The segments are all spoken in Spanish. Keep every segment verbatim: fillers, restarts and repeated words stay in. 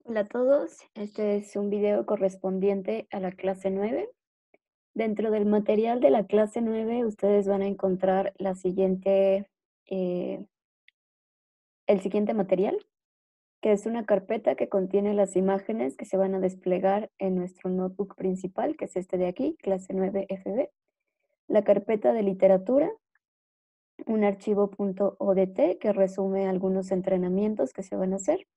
Hola a todos, este es un video correspondiente a la clase nueve. Dentro del material de la clase nueve, ustedes van a encontrar la siguiente, eh, el siguiente material, que es una carpeta que contiene las imágenes que se van a desplegar en nuestro notebook principal, que es este de aquí, clase nueve F B. La carpeta de literatura, un archivo .odt que resume algunos entrenamientos que se van a hacer.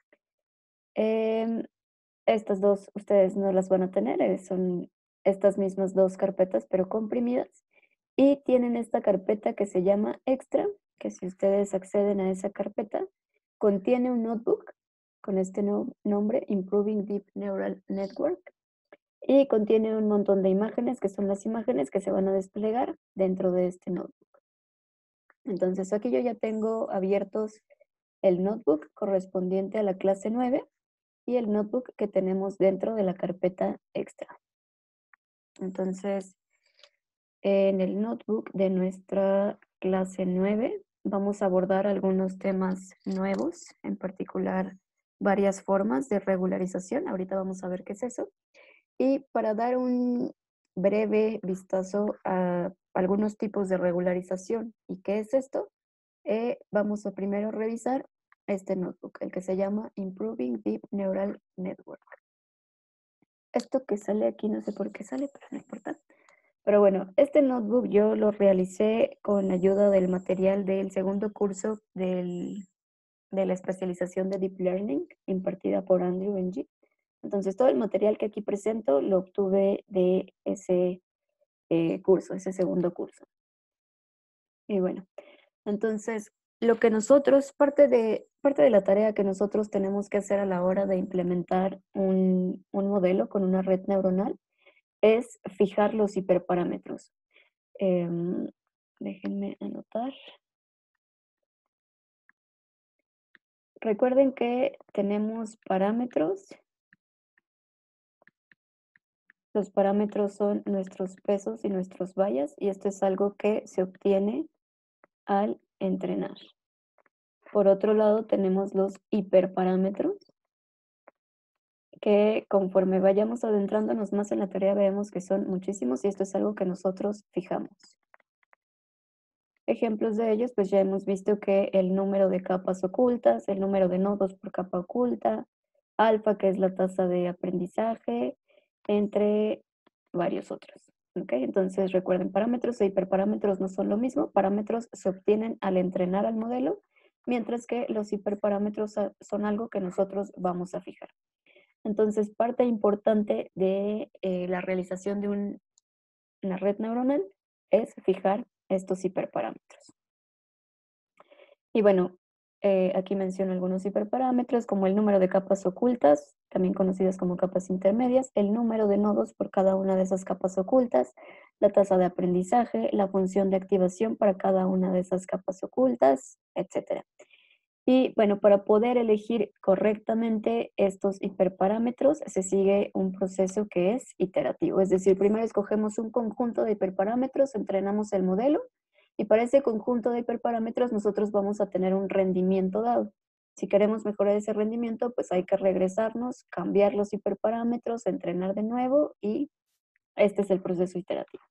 Em, Estas dos ustedes no las van a tener, eh, son estas mismas dos carpetas, pero comprimidas. Y tienen esta carpeta que se llama Extra, que si ustedes acceden a esa carpeta, contiene un notebook con este no- nombre, Improving Deep Neural Network, y contiene un montón de imágenes, que son las imágenes que se van a desplegar dentro de este notebook. Entonces aquí yo ya tengo abiertos el notebook correspondiente a la clase nueve y el notebook que tenemos dentro de la carpeta extra. Entonces, en el notebook de nuestra clase nueve vamos a abordar algunos temas nuevos, en particular varias formas de regularización. Ahorita vamos a ver qué es eso. Y para dar un breve vistazo a algunos tipos de regularización y qué es esto, eh, vamos a primero revisar este notebook, el que se llama Improving Deep Neural Network. Esto que sale aquí, no sé por qué sale, pero no importa. Pero bueno, este notebook yo lo realicé con ayuda del material del segundo curso del, de la especialización de Deep Learning impartida por Andrew Ng. Entonces, todo el material que aquí presento lo obtuve de ese eh, curso, ese segundo curso. Y bueno, entonces, lo que nosotros, parte de, parte de la tarea que nosotros tenemos que hacer a la hora de implementar un, un modelo con una red neuronal es fijar los hiperparámetros. Em, déjenme anotar. Recuerden que tenemos parámetros. Los parámetros son nuestros pesos y nuestros vallas, y esto es algo que se obtiene al entrenar. Por otro lado, tenemos los hiperparámetros, que conforme vayamos adentrándonos más en la teoría, vemos que son muchísimos, y esto es algo que nosotros fijamos. Ejemplos de ellos, pues ya hemos visto que el número de capas ocultas, el número de nodos por capa oculta, alfa, que es la tasa de aprendizaje, entre varios otros. ¿Ok? Entonces recuerden, parámetros e hiperparámetros no son lo mismo. Parámetros se obtienen al entrenar al modelo, mientras que los hiperparámetros son algo que nosotros vamos a fijar. Entonces, parte importante de eh, la realización de un, una red neuronal es fijar estos hiperparámetros. Y bueno, eh, aquí menciono algunos hiperparámetros como el número de capas ocultas, también conocidas como capas intermedias, el número de nodos por cada una de esas capas ocultas, la tasa de aprendizaje, la función de activación para cada una de esas capas ocultas, etcétera. Y bueno, para poder elegir correctamente estos hiperparámetros, se sigue un proceso que es iterativo. Es decir, primero escogemos un conjunto de hiperparámetros, entrenamos el modelo, y para ese conjunto de hiperparámetros nosotros vamos a tener un rendimiento dado. Si queremos mejorar ese rendimiento, pues hay que regresarnos, cambiar los hiperparámetros, entrenar de nuevo, y este es el proceso iterativo.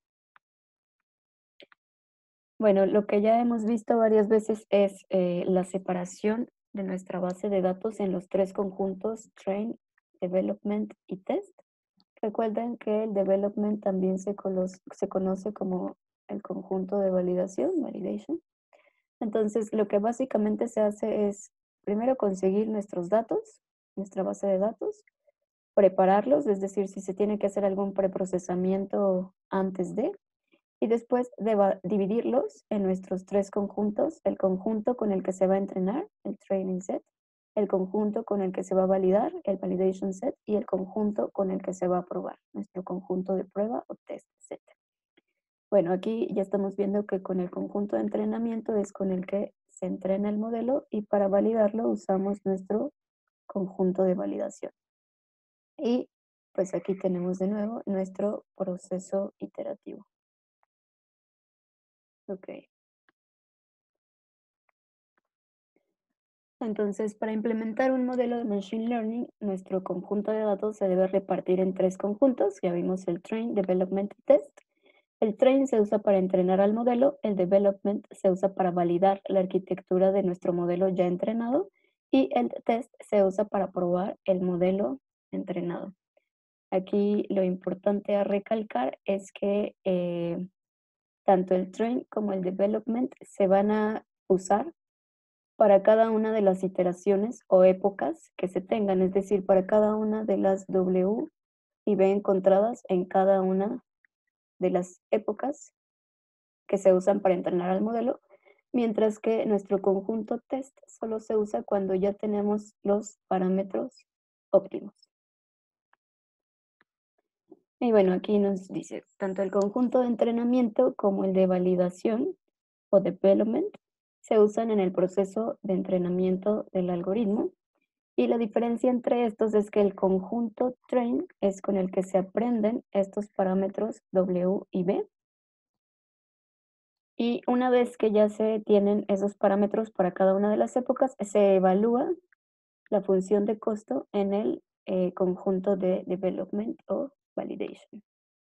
Bueno, lo que ya hemos visto varias veces es eh, la separación de nuestra base de datos en los tres conjuntos Train, Development y Test. Recuerden que el Development también se, se conoce como el conjunto de validación, Validation. Entonces, lo que básicamente se hace es primero conseguir nuestros datos, nuestra base de datos, prepararlos, es decir, si se tiene que hacer algún preprocesamiento antes de, y después de dividirlos en nuestros tres conjuntos, el conjunto con el que se va a entrenar, el training set, el conjunto con el que se va a validar, el validation set, y el conjunto con el que se va a probar, nuestro conjunto de prueba o test set. Bueno, aquí ya estamos viendo que con el conjunto de entrenamiento es con el que se entrena el modelo, y para validarlo usamos nuestro conjunto de validación. Y pues aquí tenemos de nuevo nuestro proceso iterativo. Ok. Entonces, para implementar un modelo de Machine Learning, nuestro conjunto de datos se debe repartir en tres conjuntos. Ya vimos el Train, Development y Test. El Train se usa para entrenar al modelo, el Development se usa para validar la arquitectura de nuestro modelo ya entrenado y el Test se usa para probar el modelo entrenado. Aquí lo importante a recalcar es que eh, tanto el Train como el Development se van a usar para cada una de las iteraciones o épocas que se tengan, es decir, para cada una de las W y B encontradas en cada una de las épocas que se usan para entrenar al modelo, mientras que nuestro conjunto test solo se usa cuando ya tenemos los parámetros óptimos. Y bueno, aquí nos dice, tanto el conjunto de entrenamiento como el de validación o development se usan en el proceso de entrenamiento del algoritmo. Y la diferencia entre estos es que el conjunto train es con el que se aprenden estos parámetros W y B. Y una vez que ya se tienen esos parámetros para cada una de las épocas, se evalúa la función de costo en el eh, conjunto de development o validation.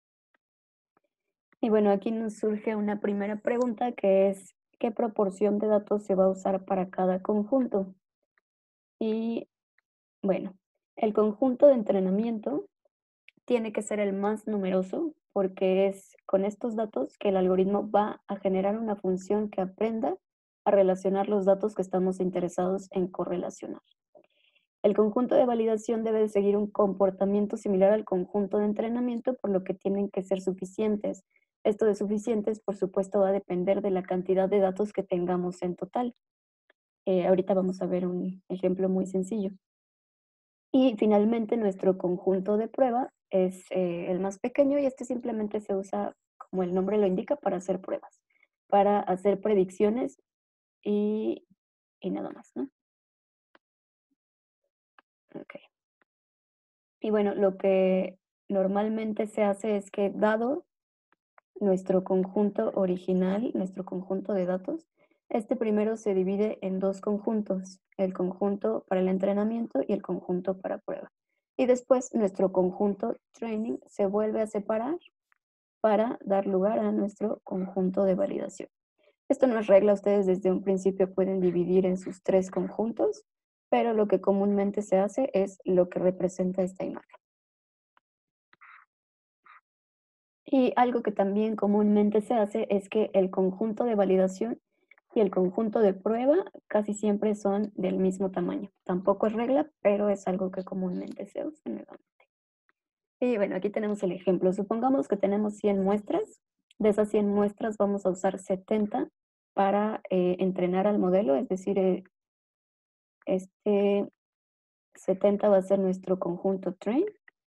Y bueno, aquí nos surge una primera pregunta que es, ¿qué proporción de datos se va a usar para cada conjunto? Y bueno, el conjunto de entrenamiento tiene que ser el más numeroso porque es con estos datos que el algoritmo va a generar una función que aprenda a relacionar los datos que estamos interesados en correlacionar. El conjunto de validación debe de seguir un comportamiento similar al conjunto de entrenamiento, por lo que tienen que ser suficientes. Esto de suficientes, por supuesto, va a depender de la cantidad de datos que tengamos en total. Eh, ahorita vamos a ver un ejemplo muy sencillo. Y finalmente nuestro conjunto de prueba es eh, el más pequeño y este simplemente se usa, como el nombre lo indica, para hacer pruebas, para hacer predicciones y, y nada más, ¿no? Ok. Y bueno, lo que normalmente se hace es que dado nuestro conjunto original, nuestro conjunto de datos, este primero se divide en dos conjuntos, el conjunto para el entrenamiento y el conjunto para prueba. Y después nuestro conjunto training se vuelve a separar para dar lugar a nuestro conjunto de validación. Esto no es regla, ustedes desde un principio pueden dividir en sus tres conjuntos, pero lo que comúnmente se hace es lo que representa esta imagen. Y algo que también comúnmente se hace es que el conjunto de validación y el conjunto de prueba casi siempre son del mismo tamaño. Tampoco es regla, pero es algo que comúnmente se usa nuevamente. Y bueno, aquí tenemos el ejemplo. Supongamos que tenemos cien muestras. De esas cien muestras vamos a usar setenta para eh, entrenar al modelo, es decir, eh, este setenta va a ser nuestro conjunto train,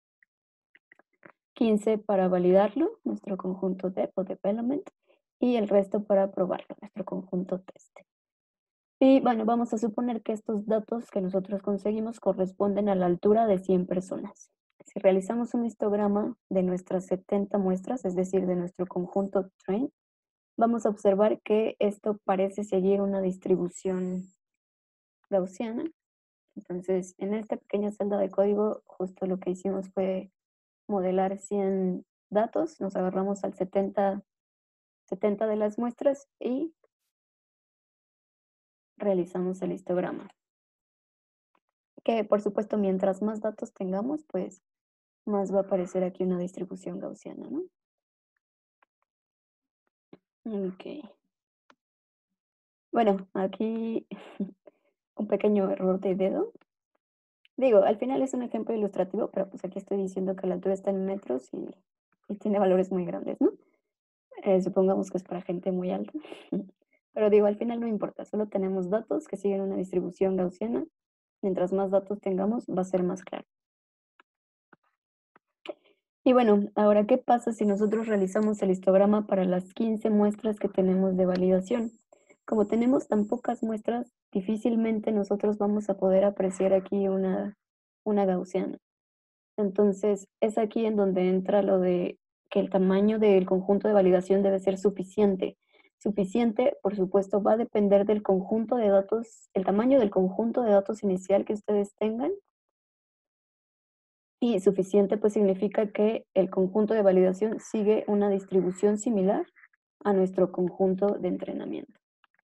quince para validarlo, nuestro conjunto dev o development, y el resto para probarlo, nuestro conjunto test. Y bueno, vamos a suponer que estos datos que nosotros conseguimos corresponden a la altura de cien personas. Si realizamos un histograma de nuestras setenta muestras, es decir, de nuestro conjunto train, vamos a observar que esto parece seguir una distribución gaussiana. Entonces, en esta pequeña celda de código, justo lo que hicimos fue modelar cien datos, nos agarramos al setenta, setenta de las muestras y realizamos el histograma. Que por supuesto, mientras más datos tengamos, pues más va a aparecer aquí una distribución gaussiana, ¿no? Ok. Bueno, aquí un pequeño error de dedo. Digo, al final es un ejemplo ilustrativo, pero pues aquí estoy diciendo que la altura está en metros y, y tiene valores muy grandes, ¿no? Eh, supongamos que es para gente muy alta. Pero digo, al final no importa, solo tenemos datos que siguen una distribución gaussiana. Mientras más datos tengamos, va a ser más claro. Y bueno, ahora, ¿qué pasa si nosotros realizamos el histograma para las quince muestras que tenemos de validación? Como tenemos tan pocas muestras, difícilmente nosotros vamos a poder apreciar aquí una, una gaussiana. Entonces, es aquí en donde entra lo de que el tamaño del conjunto de validación debe ser suficiente. Suficiente, por supuesto, va a depender del conjunto de datos, el tamaño del conjunto de datos inicial que ustedes tengan. Y suficiente, pues significa que el conjunto de validación sigue una distribución similar a nuestro conjunto de entrenamiento.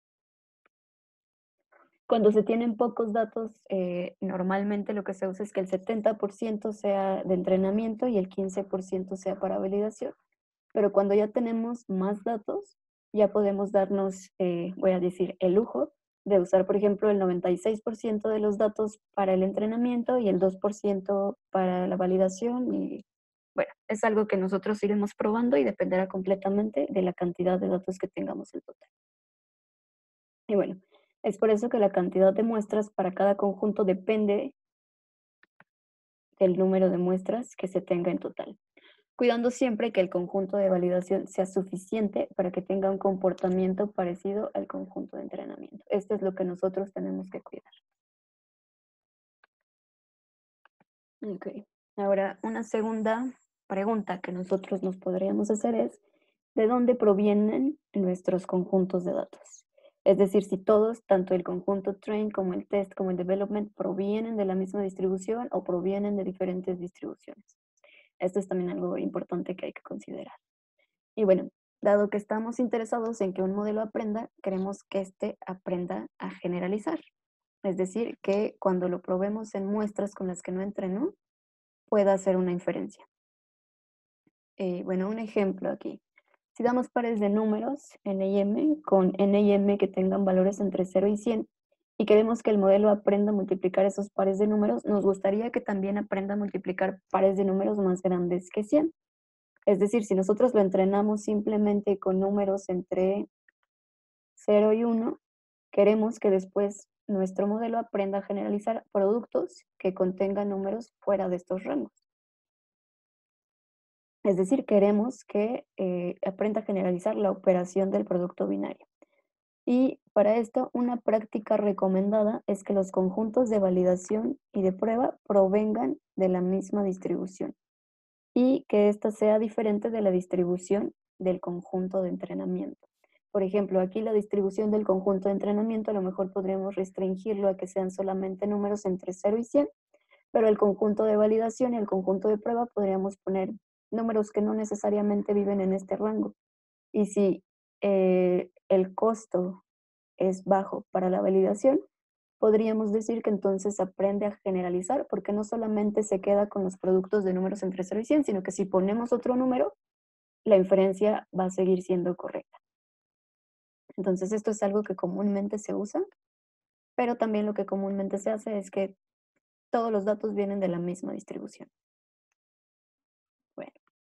Cuando se tienen pocos datos, eh, normalmente lo que se usa es que el setenta por ciento sea de entrenamiento y el quince por ciento sea para validación. Pero cuando ya tenemos más datos, ya podemos darnos, eh, voy a decir, el lujo de usar, por ejemplo, el noventa y seis por ciento de los datos para el entrenamiento y el dos por ciento para la validación. Y bueno, es algo que nosotros iremos probando y dependerá completamente de la cantidad de datos que tengamos en total. Y bueno, es por eso que la cantidad de muestras para cada conjunto depende del número de muestras que se tenga en total, cuidando siempre que el conjunto de validación sea suficiente para que tenga un comportamiento parecido al conjunto de entrenamiento. Esto es lo que nosotros tenemos que cuidar. Ok. Ahora, una segunda pregunta que nosotros nos podríamos hacer es, ¿de dónde provienen nuestros conjuntos de datos? Es decir, si todos, tanto el conjunto train como el test como el development, provienen de la misma distribución o provienen de diferentes distribuciones. Esto es también algo importante que hay que considerar. Y bueno, dado que estamos interesados en que un modelo aprenda, queremos que éste aprenda a generalizar. Es decir, que cuando lo probemos en muestras con las que no entrenó, pueda hacer una inferencia. Eh, bueno, un ejemplo aquí. Si damos pares de números, N y M, con N y M que tengan valores entre cero y cien, y queremos que el modelo aprenda a multiplicar esos pares de números, nos gustaría que también aprenda a multiplicar pares de números más grandes que cien. Es decir, si nosotros lo entrenamos simplemente con números entre cero y uno, queremos que después nuestro modelo aprenda a generalizar productos que contengan números fuera de estos rangos. Es decir, queremos que eh, aprenda a generalizar la operación del producto binario. Y para esto, una práctica recomendada es que los conjuntos de validación y de prueba provengan de la misma distribución y que ésta sea diferente de la distribución del conjunto de entrenamiento. Por ejemplo, aquí la distribución del conjunto de entrenamiento a lo mejor podríamos restringirlo a que sean solamente números entre cero y cien, pero el conjunto de validación y el conjunto de prueba podríamos poner números que no necesariamente viven en este rango. Y si eh, el costo es bajo para la validación, podríamos decir que entonces aprende a generalizar, porque no solamente se queda con los productos de números entre cero y cien, sino que si ponemos otro número, la inferencia va a seguir siendo correcta. Entonces esto es algo que comúnmente se usa, pero también lo que comúnmente se hace es que todos los datos vienen de la misma distribución. Bueno.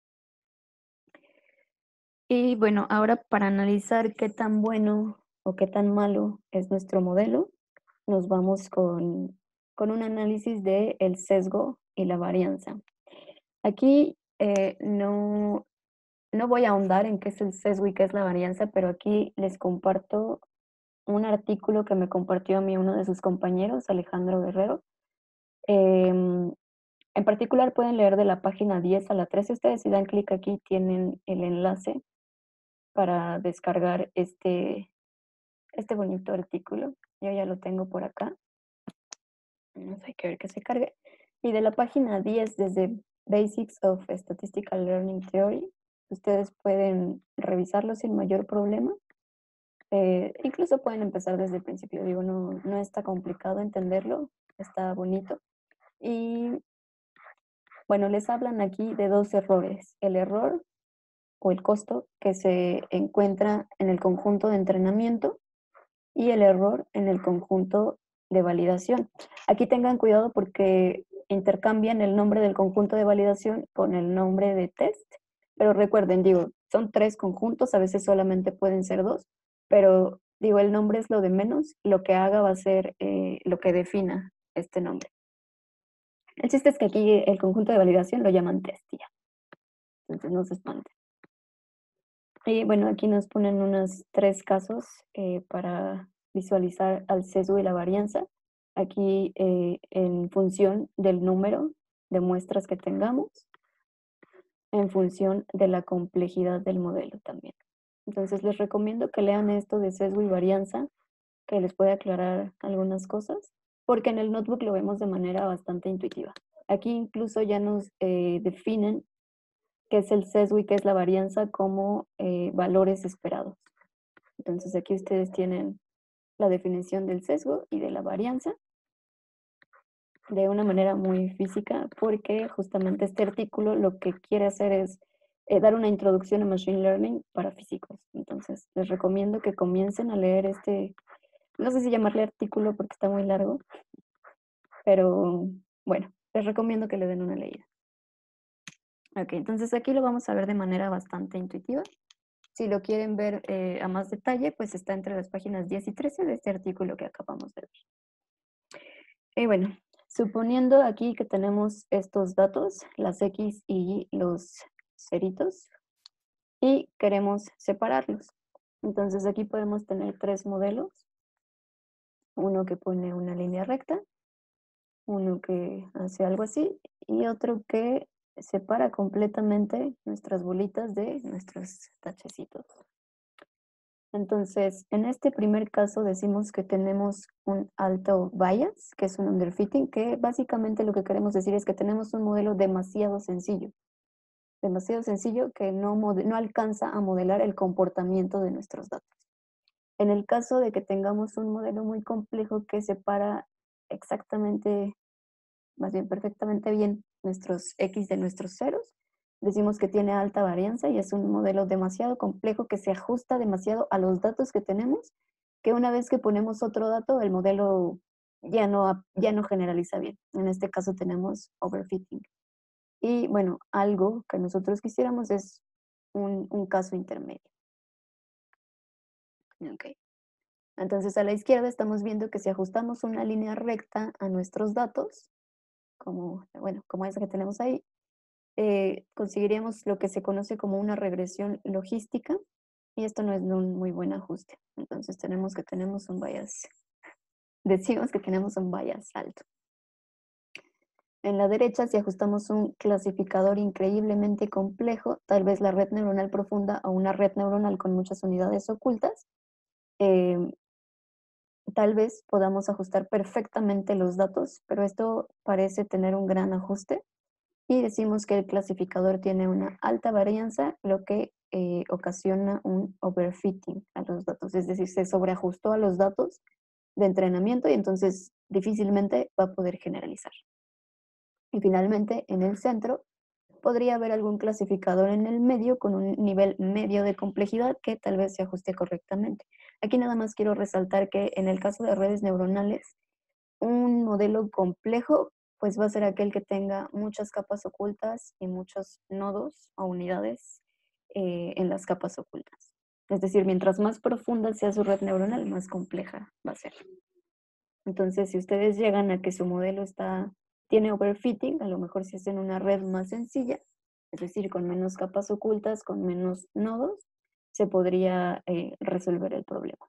Y bueno, ahora para analizar qué tan bueno o qué tan malo es nuestro modelo, nos vamos con, con un análisis de el sesgo y la varianza. Aquí eh, no, no voy a ahondar en qué es el sesgo y qué es la varianza, pero aquí les comparto un artículo que me compartió a mí uno de sus compañeros, Alejandro Guerrero. Em, en particular pueden leer de la página diez a la trece. Ustedes si dan clic aquí tienen el enlace para descargar este, este bonito artículo. Yo ya lo tengo por acá. No sé, hay que ver que se cargue. Y de la página diez, desde Basics of Statistical Learning Theory, ustedes pueden revisarlo sin mayor problema. Eh, incluso pueden empezar desde el principio. Digo, no, no está complicado entenderlo, está bonito. Y bueno, les hablan aquí de dos errores. El error o el costo que se encuentra en el conjunto de entrenamiento y el error en el conjunto de validación. Aquí tengan cuidado porque intercambian el nombre del conjunto de validación con el nombre de test, pero recuerden, digo, son tres conjuntos, a veces solamente pueden ser dos, pero digo, el nombre es lo de menos, lo que haga va a ser eh, lo que defina este nombre. El chiste es que aquí el conjunto de validación lo llaman test ya, entonces no se espanten. Y bueno, aquí nos ponen unos tres casos eh, para visualizar al sesgo y la varianza. Aquí eh, en función del número de muestras que tengamos, en función de la complejidad del modelo también. Entonces les recomiendo que lean esto de sesgo y varianza, que les puede aclarar algunas cosas, porque en el notebook lo vemos de manera bastante intuitiva. Aquí incluso ya nos eh, definen qué es el sesgo y qué es la varianza como eh, valores esperados. Entonces aquí ustedes tienen la definición del sesgo y de la varianza de una manera muy física, porque justamente este artículo lo que quiere hacer es eh, dar una introducción a Machine Learning para físicos. Entonces les recomiendo que comiencen a leer este, no sé si llamarle artículo porque está muy largo, pero bueno, les recomiendo que le den una leída. Ok, entonces aquí lo vamos a ver de manera bastante intuitiva. Si lo quieren ver eh, a más detalle, pues está entre las páginas diez y trece de este artículo que acabamos de ver. Y bueno, suponiendo aquí que tenemos estos datos, las X y los ceritos, y queremos separarlos. Entonces aquí podemos tener tres modelos. Uno que pone una línea recta, uno que hace algo así, y otro que separa completamente nuestras bolitas de nuestros tachecitos. Entonces, en este primer caso decimos que tenemos un alto bias, que es un underfitting, que básicamente lo que queremos decir es que tenemos un modelo demasiado sencillo, demasiado sencillo que no, no alcanza a modelar el comportamiento de nuestros datos. En el caso de que tengamos un modelo muy complejo que separa exactamente, más bien perfectamente bien, nuestros X de nuestros ceros, decimos que tiene alta varianza y es un modelo demasiado complejo que se ajusta demasiado a los datos que tenemos, que una vez que ponemos otro dato, el modelo ya no, ya no generaliza bien. En este caso tenemos overfitting. Y bueno, algo que nosotros quisiéramos es un, un caso intermedio. Okay. Entonces a la izquierda estamos viendo que si ajustamos una línea recta a nuestros datos, como, bueno, como esa que tenemos ahí, eh, conseguiríamos lo que se conoce como una regresión logística, y esto no es un muy buen ajuste. Entonces tenemos que tenemos un bias, decimos que tenemos un bias alto. En la derecha, si ajustamos un clasificador increíblemente complejo, tal vez la red neuronal profunda o una red neuronal con muchas unidades ocultas, eh, tal vez podamos ajustar perfectamente los datos, pero esto parece tener un gran ajuste. Y decimos que el clasificador tiene una alta varianza, lo que eh, ocasiona un overfitting a los datos. Es decir, se sobreajustó a los datos de entrenamiento y entonces difícilmente va a poder generalizar. Y finalmente, en el centro, podría haber algún clasificador en el medio con un nivel medio de complejidad que tal vez se ajuste correctamente. Aquí nada más quiero resaltar que en el caso de redes neuronales, un modelo complejo pues va a ser aquel que tenga muchas capas ocultas y muchos nodos o unidades eh, en las capas ocultas. Es decir, mientras más profunda sea su red neuronal, más compleja va a ser. Entonces, si ustedes llegan a que su modelo está, tiene overfitting, a lo mejor si hacen una red más sencilla, es decir, con menos capas ocultas, con menos nodos, se podría eh, resolver el problema.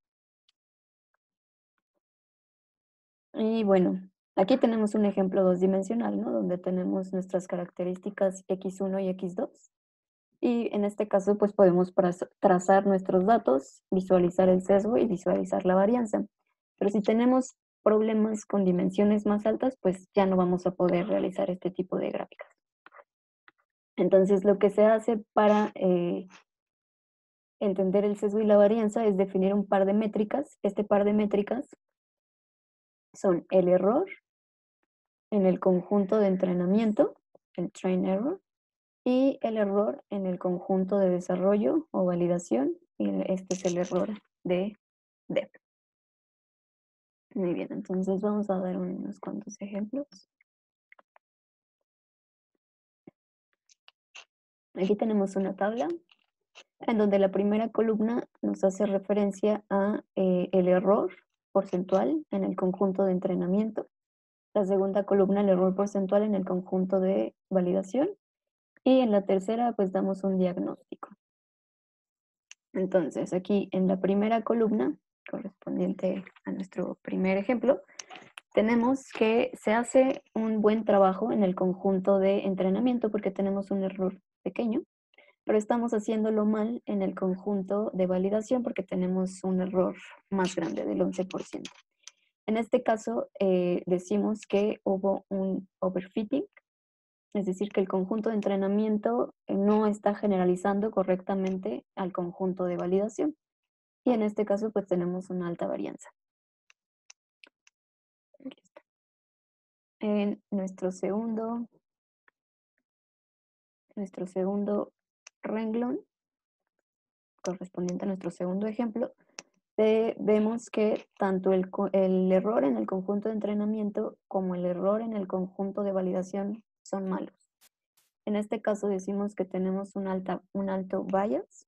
Y bueno, aquí tenemos un ejemplo dos-dimensional, ¿no? Donde tenemos nuestras características equis uno y equis dos. Y en este caso, pues podemos trazar nuestros datos, visualizar el sesgo y visualizar la varianza. Pero si tenemos problemas con dimensiones más altas, pues ya no vamos a poder realizar este tipo de gráficas. Entonces, lo que se hace para eh, entender el sesgo y la varianza es definir un par de métricas. Este par de métricas son el error en el conjunto de entrenamiento, el train error, y el error en el conjunto de desarrollo o validación, y este es el error de dev. Muy bien, entonces vamos a dar unos cuantos ejemplos. Aquí tenemos una tabla en donde la primera columna nos hace referencia a eh, el error porcentual en el conjunto de entrenamiento. La segunda columna, el error porcentual en el conjunto de validación. Y en la tercera, pues damos un diagnóstico. Entonces, aquí en la primera columna, correspondiente a nuestro primer ejemplo, tenemos que se hace un buen trabajo en el conjunto de entrenamiento porque tenemos un error pequeño. pero estamos haciéndolo mal en el conjunto de validación porque tenemos un error más grande del once por ciento. En este caso, eh, decimos que hubo un overfitting, es decir, que el conjunto de entrenamiento eh, no está generalizando correctamente al conjunto de validación. Y en este caso, pues tenemos una alta varianza. Aquí está. En nuestro segundo, nuestro segundo renglón, correspondiente a nuestro segundo ejemplo, eh, vemos que tanto el, co- el error en el conjunto de entrenamiento como el error en el conjunto de validación son malos. En este caso decimos que tenemos un, alta, un alto bias.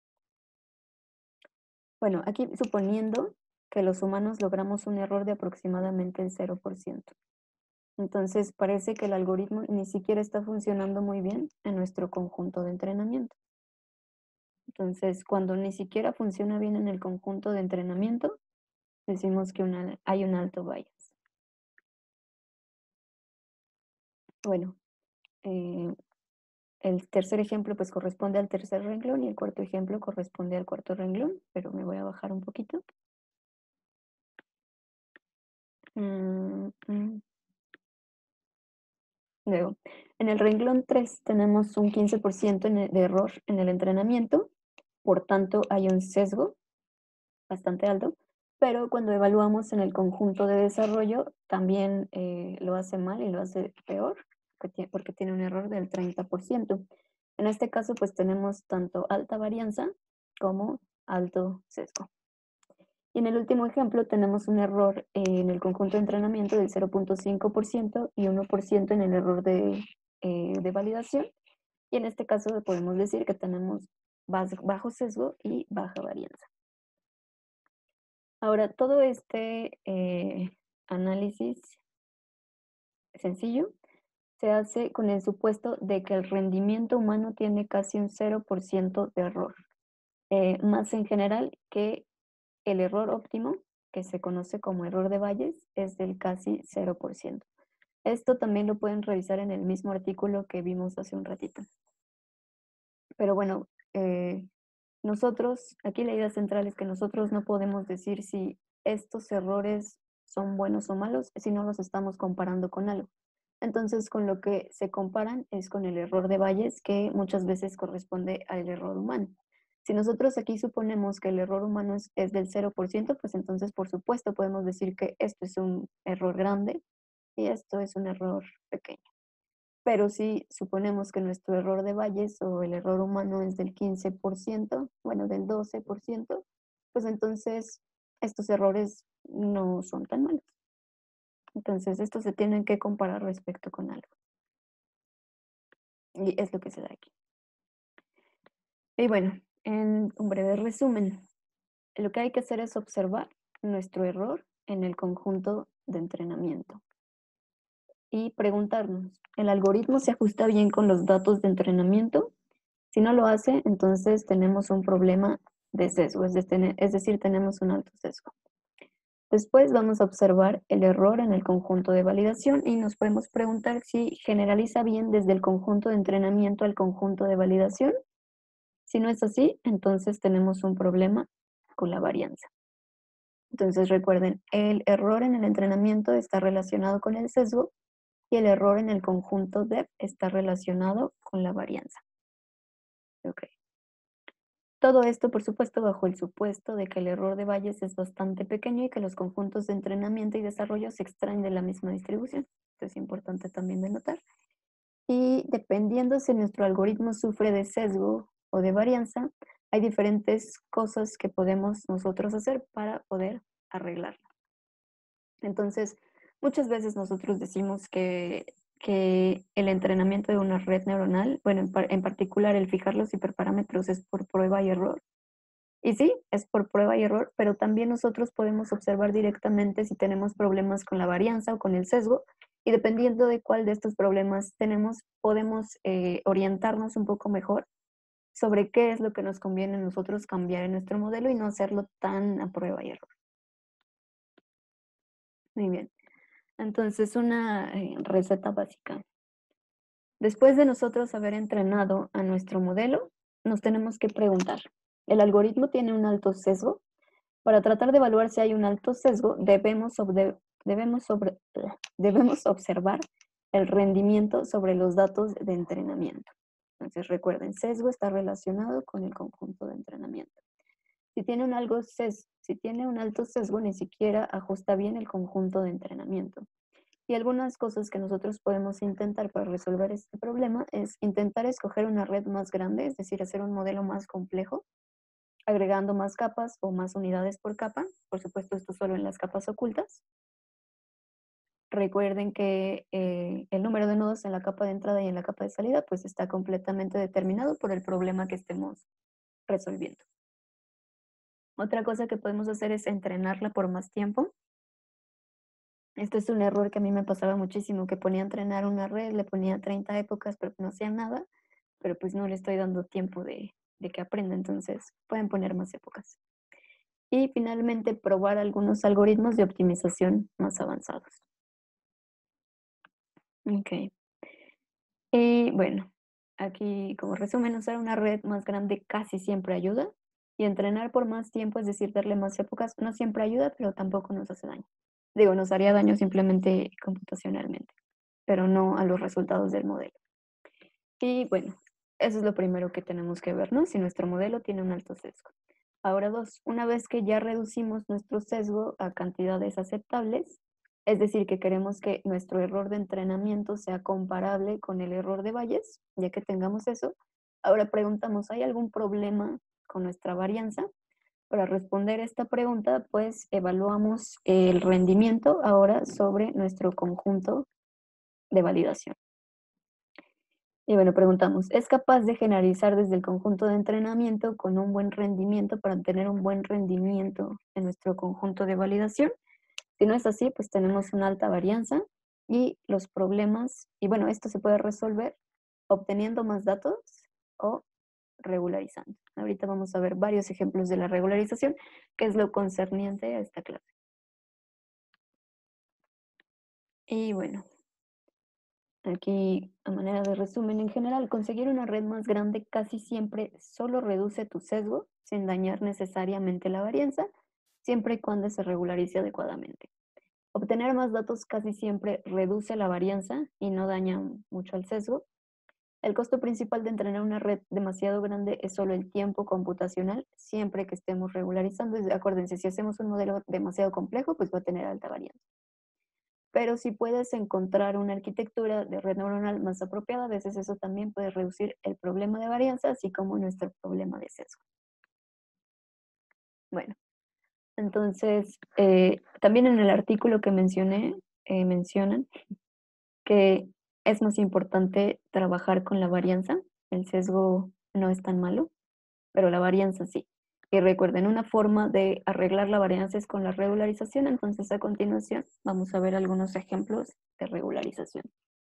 Bueno, aquí suponiendo que los humanos logramos un error de aproximadamente el cero por ciento. Entonces parece que el algoritmo ni siquiera está funcionando muy bien en nuestro conjunto de entrenamiento. Entonces, cuando ni siquiera funciona bien en el conjunto de entrenamiento, decimos que una, hay un alto bias. Bueno, eh, el tercer ejemplo pues corresponde al tercer renglón y el cuarto ejemplo corresponde al cuarto renglón, pero me voy a bajar un poquito. Mm, mm. Luego, en el renglón tres tenemos un quince por ciento en el- de error en el entrenamiento, por tanto hay un sesgo bastante alto, pero cuando evaluamos en el conjunto de desarrollo también eh, lo hace mal y lo hace peor, porque tie- porque tiene un error del treinta por ciento. En este caso, pues tenemos tanto alta varianza como alto sesgo. Y en el último ejemplo tenemos un error en el conjunto de entrenamiento del cero punto cinco por ciento y uno por ciento en el error de, eh, de validación. Y en este caso podemos decir que tenemos bas- bajo sesgo y baja varianza. Ahora, todo este eh, análisis sencillo se hace con el supuesto de que el rendimiento humano tiene casi un cero por ciento de error, eh, más en general que el error óptimo, que se conoce como error de Bayes, es del casi cero por ciento. Esto también lo pueden revisar en el mismo artículo que vimos hace un ratito. Pero bueno, eh, nosotros, aquí la idea central es que nosotros no podemos decir si estos errores son buenos o malos si no los estamos comparando con algo. Entonces, con lo que se comparan es con el error de Bayes, que muchas veces corresponde al error humano. Si nosotros aquí suponemos que el error humano es, es del cero por ciento, pues entonces, por supuesto, podemos decir que esto es un error grande y esto es un error pequeño. Pero si suponemos que nuestro error de Bayes o el error humano es del quince por ciento, bueno, del doce por ciento, pues entonces estos errores no son tan malos. Entonces, estos se tienen que comparar respecto con algo. Y es lo que se da aquí. Y bueno, en un breve resumen, lo que hay que hacer es observar nuestro error en el conjunto de entrenamiento y preguntarnos, ¿el algoritmo se ajusta bien con los datos de entrenamiento? Si no lo hace, entonces tenemos un problema de sesgo, es, de es decir, tenemos un alto sesgo. Después vamos a observar el error en el conjunto de validación y nos podemos preguntar si generaliza bien desde el conjunto de entrenamiento al conjunto de validación. Si no es así, entonces tenemos un problema con la varianza. Entonces recuerden, el error en el entrenamiento está relacionado con el sesgo y el error en el conjunto dev está relacionado con la varianza. Okay. Todo esto, por supuesto, bajo el supuesto de que el error de Bayes es bastante pequeño y que los conjuntos de entrenamiento y desarrollo se extraen de la misma distribución. Esto es importante también de notar. Y dependiendo si nuestro algoritmo sufre de sesgo o de varianza, hay diferentes cosas que podemos nosotros hacer para poder arreglarlo. Entonces, muchas veces nosotros decimos que, que el entrenamiento de una red neuronal, bueno, en, par en particular el fijar los hiperparámetros es por prueba y error. Y sí, es por prueba y error, pero también nosotros podemos observar directamente si tenemos problemas con la varianza o con el sesgo, y dependiendo de cuál de estos problemas tenemos, podemos eh, orientarnos un poco mejor sobre qué es lo que nos conviene a nosotros cambiar en nuestro modelo y no hacerlo tan a prueba y error. Muy bien. Entonces, una eh, receta básica. Después de nosotros haber entrenado a nuestro modelo, nos tenemos que preguntar, ¿el algoritmo tiene un alto sesgo? Para tratar de evaluar si hay un alto sesgo, debemos, sobre- debemos, sobre- debemos observar el rendimiento sobre los datos de entrenamiento. Entonces, recuerden, sesgo está relacionado con el conjunto de entrenamiento. Si tiene un, algo ses- si tiene un alto sesgo, ni siquiera ajusta bien el conjunto de entrenamiento. Y algunas cosas que nosotros podemos intentar para resolver este problema es intentar escoger una red más grande, es decir, hacer un modelo más complejo, agregando más capas o más unidades por capa. Por supuesto, esto solo en las capas ocultas. Recuerden que eh, el número de nodos en la capa de entrada y en la capa de salida pues está completamente determinado por el problema que estemos resolviendo. Otra cosa que podemos hacer es entrenarla por más tiempo. Esto es un error que a mí me pasaba muchísimo, que ponía a entrenar una red, le ponía treinta épocas, pero no hacía nada, pero pues no le estoy dando tiempo de, de que aprenda, entonces pueden poner más épocas. Y finalmente, probar algunos algoritmos de optimización más avanzados. Ok. Y bueno, aquí como resumen, usar una red más grande casi siempre ayuda. Y entrenar por más tiempo, es decir, darle más épocas, no siempre ayuda, pero tampoco nos hace daño. Digo, nos haría daño simplemente computacionalmente, pero no a los resultados del modelo. Y bueno, eso es lo primero que tenemos que ver, ¿no? Si nuestro modelo tiene un alto sesgo. Ahora dos, una vez que ya reducimos nuestro sesgo a cantidades aceptables, es decir, que queremos que nuestro error de entrenamiento sea comparable con el error de Bayes, ya que tengamos eso, ahora preguntamos, ¿hay algún problema con nuestra varianza? Para responder esta pregunta, pues evaluamos el rendimiento ahora sobre nuestro conjunto de validación. Y bueno, preguntamos, ¿es capaz de generalizar desde el conjunto de entrenamiento con un buen rendimiento para obtener un buen rendimiento en nuestro conjunto de validación? Si no es así, pues tenemos una alta varianza y los problemas, y bueno, esto se puede resolver obteniendo más datos o regularizando. Ahorita vamos a ver varios ejemplos de la regularización, que es lo concerniente a esta clase. Y bueno, aquí, a manera de resumen, en general, conseguir una red más grande casi siempre solo reduce tu sesgo sin dañar necesariamente la varianza, siempre y cuando se regularice adecuadamente. Obtener más datos casi siempre reduce la varianza y no daña mucho el sesgo. El costo principal de entrenar una red demasiado grande es solo el tiempo computacional, siempre que estemos regularizando. Acuérdense, si hacemos un modelo demasiado complejo, pues va a tener alta varianza. Pero si puedes encontrar una arquitectura de red neuronal más apropiada, a veces eso también puede reducir el problema de varianza, así como nuestro problema de sesgo. Bueno, entonces, eh, también en el artículo que mencioné, eh, mencionan que es más importante trabajar con la varianza. El sesgo no es tan malo, pero la varianza sí. Y recuerden, una forma de arreglar la varianza es con la regularización, entonces a continuación vamos a ver algunos ejemplos de regularización.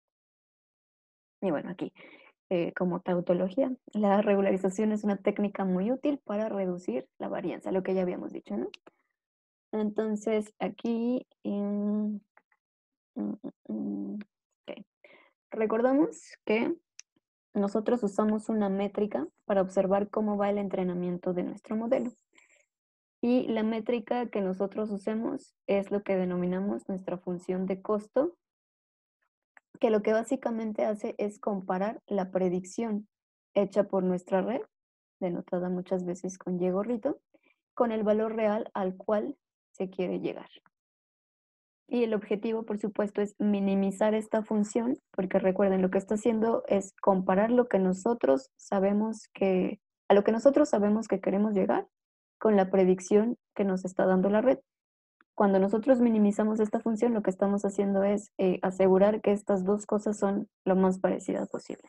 Y bueno, aquí, eh, como tautología, la regularización es una técnica muy útil para reducir la varianza, lo que ya habíamos dicho, ¿no? Entonces, aquí, mm, mm, mm, ok. Recordamos que nosotros usamos una métrica para observar cómo va el entrenamiento de nuestro modelo. Y la métrica que nosotros usemos es lo que denominamos nuestra función de costo, que lo que básicamente hace es comparar la predicción hecha por nuestra red, denotada muchas veces con Y gorrito, con el valor real al cual se quiere llegar. Y el objetivo, por supuesto, es minimizar esta función, porque recuerden, lo que está haciendo es comparar lo que nosotros sabemos que, a lo que nosotros sabemos que queremos llegar con la predicción que nos está dando la red. Cuando nosotros minimizamos esta función, lo que estamos haciendo es eh, asegurar que estas dos cosas son lo más parecidas posible.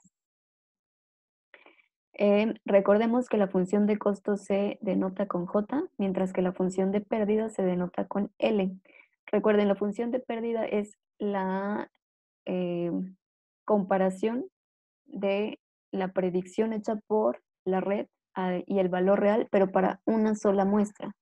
Eh, recordemos que la función de costo se denota con J, mientras que la función de pérdida se denota con L. Recuerden, la función de pérdida es la eh, comparación de la predicción hecha por la red uh, y el valor real, pero para una sola muestra.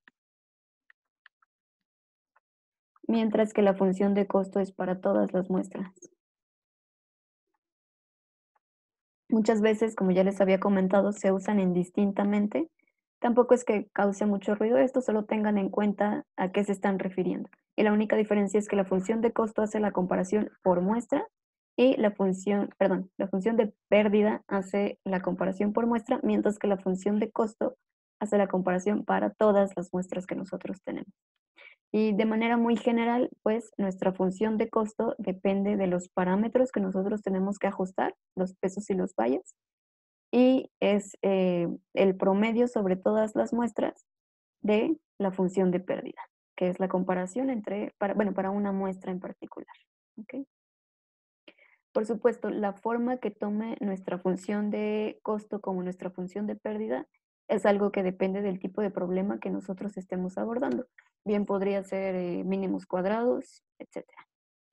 Mientras que la función de costo es para todas las muestras. Muchas veces, como ya les había comentado, se usan indistintamente. Tampoco es que cause mucho ruido esto, solo tengan en cuenta a qué se están refiriendo. Y la única diferencia es que la función de costo hace la comparación por muestra y la función, perdón, la función de pérdida hace la comparación por muestra, mientras que la función de costo hace la comparación para todas las muestras que nosotros tenemos. Y de manera muy general, pues nuestra función de costo depende de los parámetros que nosotros tenemos que ajustar, los pesos y los vallas, y es eh, el promedio sobre todas las muestras de la función de pérdida, que es la comparación entre, para, bueno, para una muestra en particular. ¿Ok? Por supuesto, la forma que tome nuestra función de costo como nuestra función de pérdida es algo que depende del tipo de problema que nosotros estemos abordando. Bien podría ser eh, mínimos cuadrados, etcétera.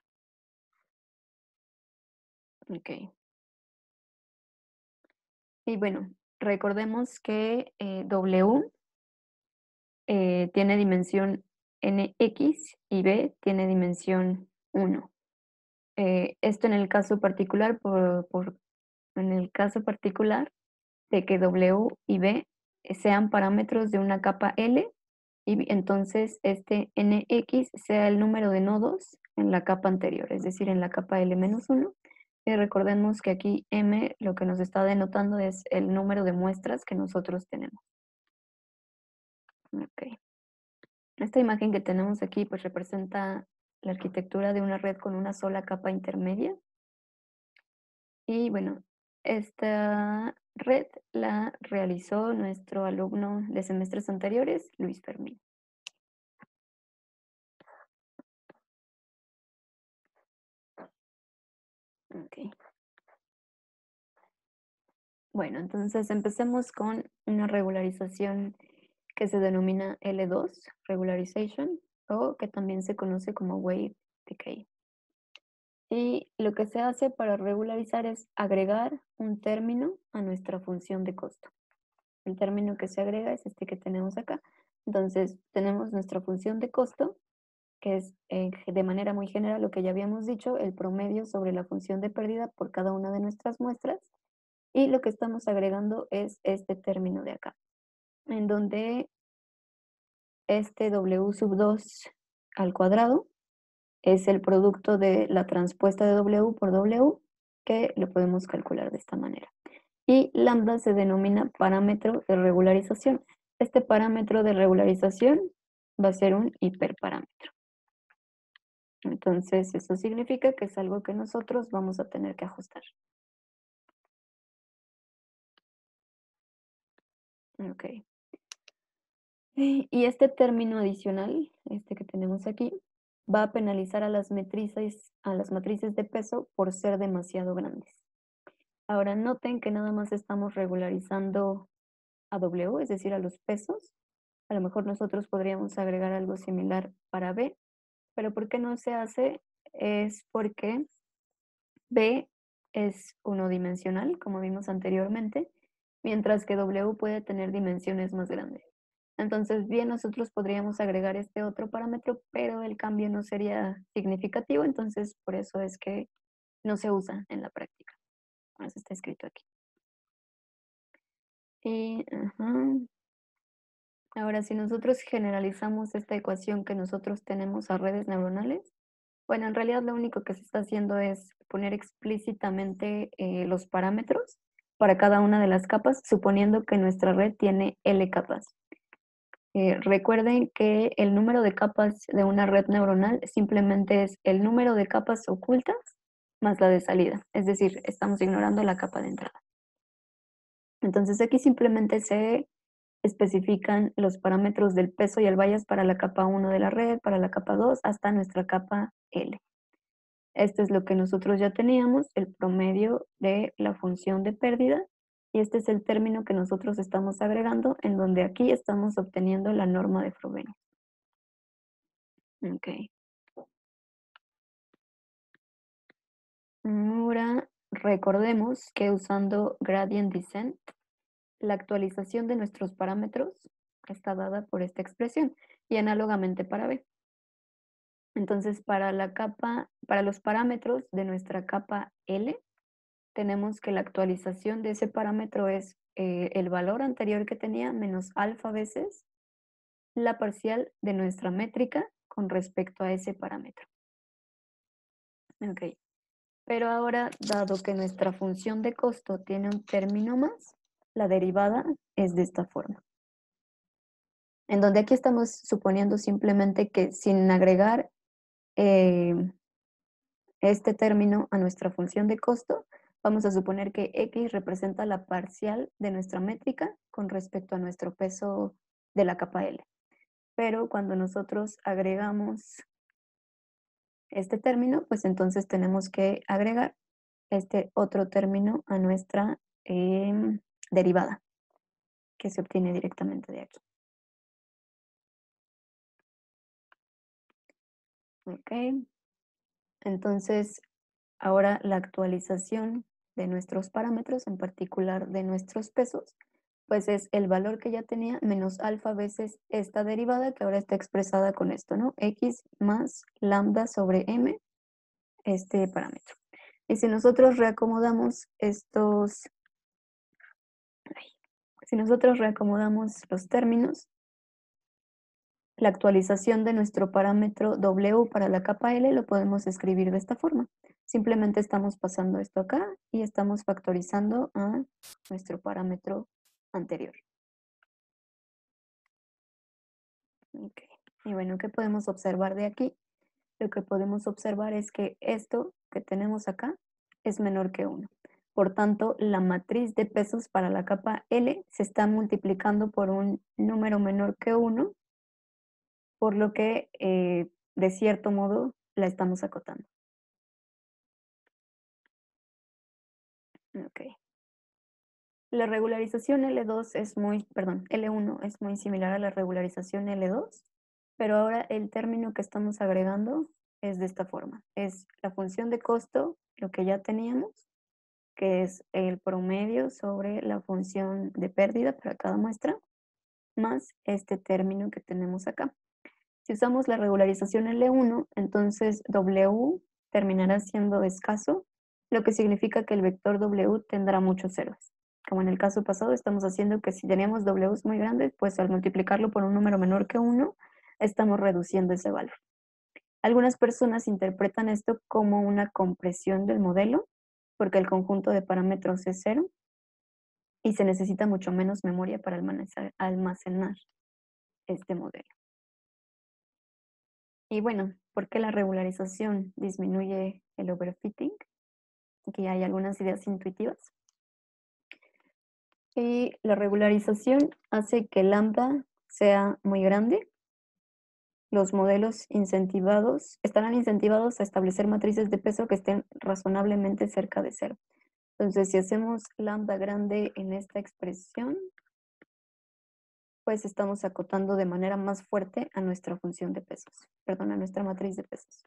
Ok. Y bueno, recordemos que eh, W eh, tiene dimensión N X y B tiene dimensión uno. Eh, esto en el caso particular, por, por- en el caso particular de que W y B sean parámetros de una capa L y entonces este N X sea el número de nodos en la capa anterior, es decir, en la capa L menos uno. Y recordemos que aquí M lo que nos está denotando es el número de muestras que nosotros tenemos. Ok. Esta imagen que tenemos aquí pues representa la arquitectura de una red con una sola capa intermedia. Y bueno, esta red la realizó nuestro alumno de semestres anteriores, Luis Fermín. Ok. Bueno, entonces empecemos con una regularización que se denomina L dos, regularization, o que también se conoce como wave decay. Y lo que se hace para regularizar es agregar un término a nuestra función de costo. El término que se agrega es este que tenemos acá. Entonces, tenemos nuestra función de costo, que es eh, de manera muy general lo que ya habíamos dicho, el promedio sobre la función de pérdida por cada una de nuestras muestras. Y lo que estamos agregando es este término de acá, en donde este W sub dos al cuadrado es el producto de la transpuesta de W por W, que lo podemos calcular de esta manera. Y lambda se denomina parámetro de regularización. Este parámetro de regularización va a ser un hiperparámetro. Entonces, eso significa que es algo que nosotros vamos a tener que ajustar. Ok. Y este término adicional, este que tenemos aquí, va a penalizar a las matrices, a las matrices de peso por ser demasiado grandes. Ahora noten que nada más estamos regularizando a W, es decir, a los pesos. A lo mejor nosotros podríamos agregar algo similar para B, pero ¿por qué no se hace? Es porque B es unidimensional, como vimos anteriormente, mientras que W puede tener dimensiones más grandes. Entonces, bien, nosotros podríamos agregar este otro parámetro, pero el cambio no sería significativo, entonces por eso es que no se usa en la práctica. Eso está escrito aquí. Y, ajá. Ahora, si nosotros generalizamos esta ecuación que nosotros tenemos a redes neuronales, bueno, en realidad lo único que se está haciendo es poner explícitamente eh, los parámetros para cada una de las capas, suponiendo que nuestra red tiene L capas. Eh, recuerden que el número de capas de una red neuronal simplemente es el número de capas ocultas más la de salida, es decir, estamos ignorando la capa de entrada. Entonces aquí simplemente se especifican los parámetros del peso y el bias para la capa uno de la red, para la capa dos, hasta nuestra capa L. Esto es lo que nosotros ya teníamos, el promedio de la función de pérdida, y este es el término que nosotros estamos agregando, en donde aquí estamos obteniendo la norma de Frobenius. Ok. Ahora recordemos que usando gradient descent, la actualización de nuestros parámetros está dada por esta expresión y análogamente para B. Entonces, para la capa, para los parámetros de nuestra capa L, tenemos que la actualización de ese parámetro es eh, el valor anterior que tenía menos alfa veces la parcial de nuestra métrica con respecto a ese parámetro. Ok. Pero ahora, dado que nuestra función de costo tiene un término más, la derivada es de esta forma. En donde aquí estamos suponiendo simplemente que sin agregar eh, este término a nuestra función de costo, vamos a suponer que X representa la parcial de nuestra métrica con respecto a nuestro peso de la capa L. Pero cuando nosotros agregamos este término, pues entonces tenemos que agregar este otro término a nuestra em, derivada, que se obtiene directamente de aquí. Ok. Entonces, ahora la actualización de nuestros parámetros, en particular de nuestros pesos, pues es el valor que ya tenía menos alfa veces esta derivada que ahora está expresada con esto, ¿no? X más lambda sobre m, este parámetro. Y si nosotros reacomodamos estos, si nosotros reacomodamos los términos, la actualización de nuestro parámetro W para la capa L lo podemos escribir de esta forma. Simplemente estamos pasando esto acá y estamos factorizando a nuestro parámetro anterior. Okay. Y bueno, ¿qué podemos observar de aquí? Lo que podemos observar es que esto que tenemos acá es menor que uno. Por tanto, la matriz de pesos para la capa L se está multiplicando por un número menor que uno, por lo que eh, de cierto modo la estamos acotando. Okay. La regularización L dos es muy, perdón, L uno es muy similar a la regularización L dos, pero ahora el término que estamos agregando es de esta forma. Es la función de costo, lo que ya teníamos, que es el promedio sobre la función de pérdida para cada muestra, más este término que tenemos acá. Si usamos la regularización L uno, entonces W terminará siendo escaso, lo que significa que el vector W tendrá muchos ceros. Como en el caso pasado, estamos haciendo que si teníamos Ws muy grandes, pues al multiplicarlo por un número menor que uno, estamos reduciendo ese valor. Algunas personas interpretan esto como una compresión del modelo, porque el conjunto de parámetros es cero y se necesita mucho menos memoria para almacenar, almacenar este modelo. Y bueno, ¿por qué la regularización disminuye el overfitting? Aquí hay algunas ideas intuitivas. Y la regularización hace que lambda sea muy grande. Los modelos incentivados estarán incentivados a establecer matrices de peso que estén razonablemente cerca de cero. Entonces, si hacemos lambda grande en esta expresión, pues estamos acotando de manera más fuerte a nuestra función de pesos, perdón, a nuestra matriz de pesos.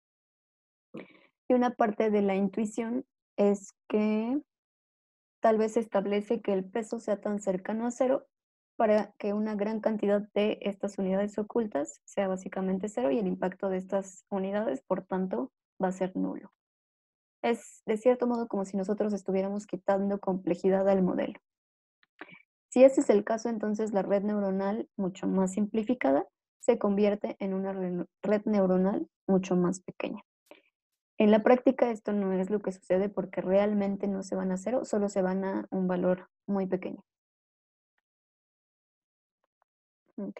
Y una parte de la intuición es que tal vez establece que el peso sea tan cercano a cero para que una gran cantidad de estas unidades ocultas sea básicamente cero y el impacto de estas unidades, por tanto, va a ser nulo. Es de cierto modo como si nosotros estuviéramos quitando complejidad al modelo. Si ese es el caso, entonces la red neuronal, mucho más simplificada, se convierte en una red neuronal mucho más pequeña. En la práctica esto no es lo que sucede porque realmente no se van a cero, solo se van a un valor muy pequeño. Ok.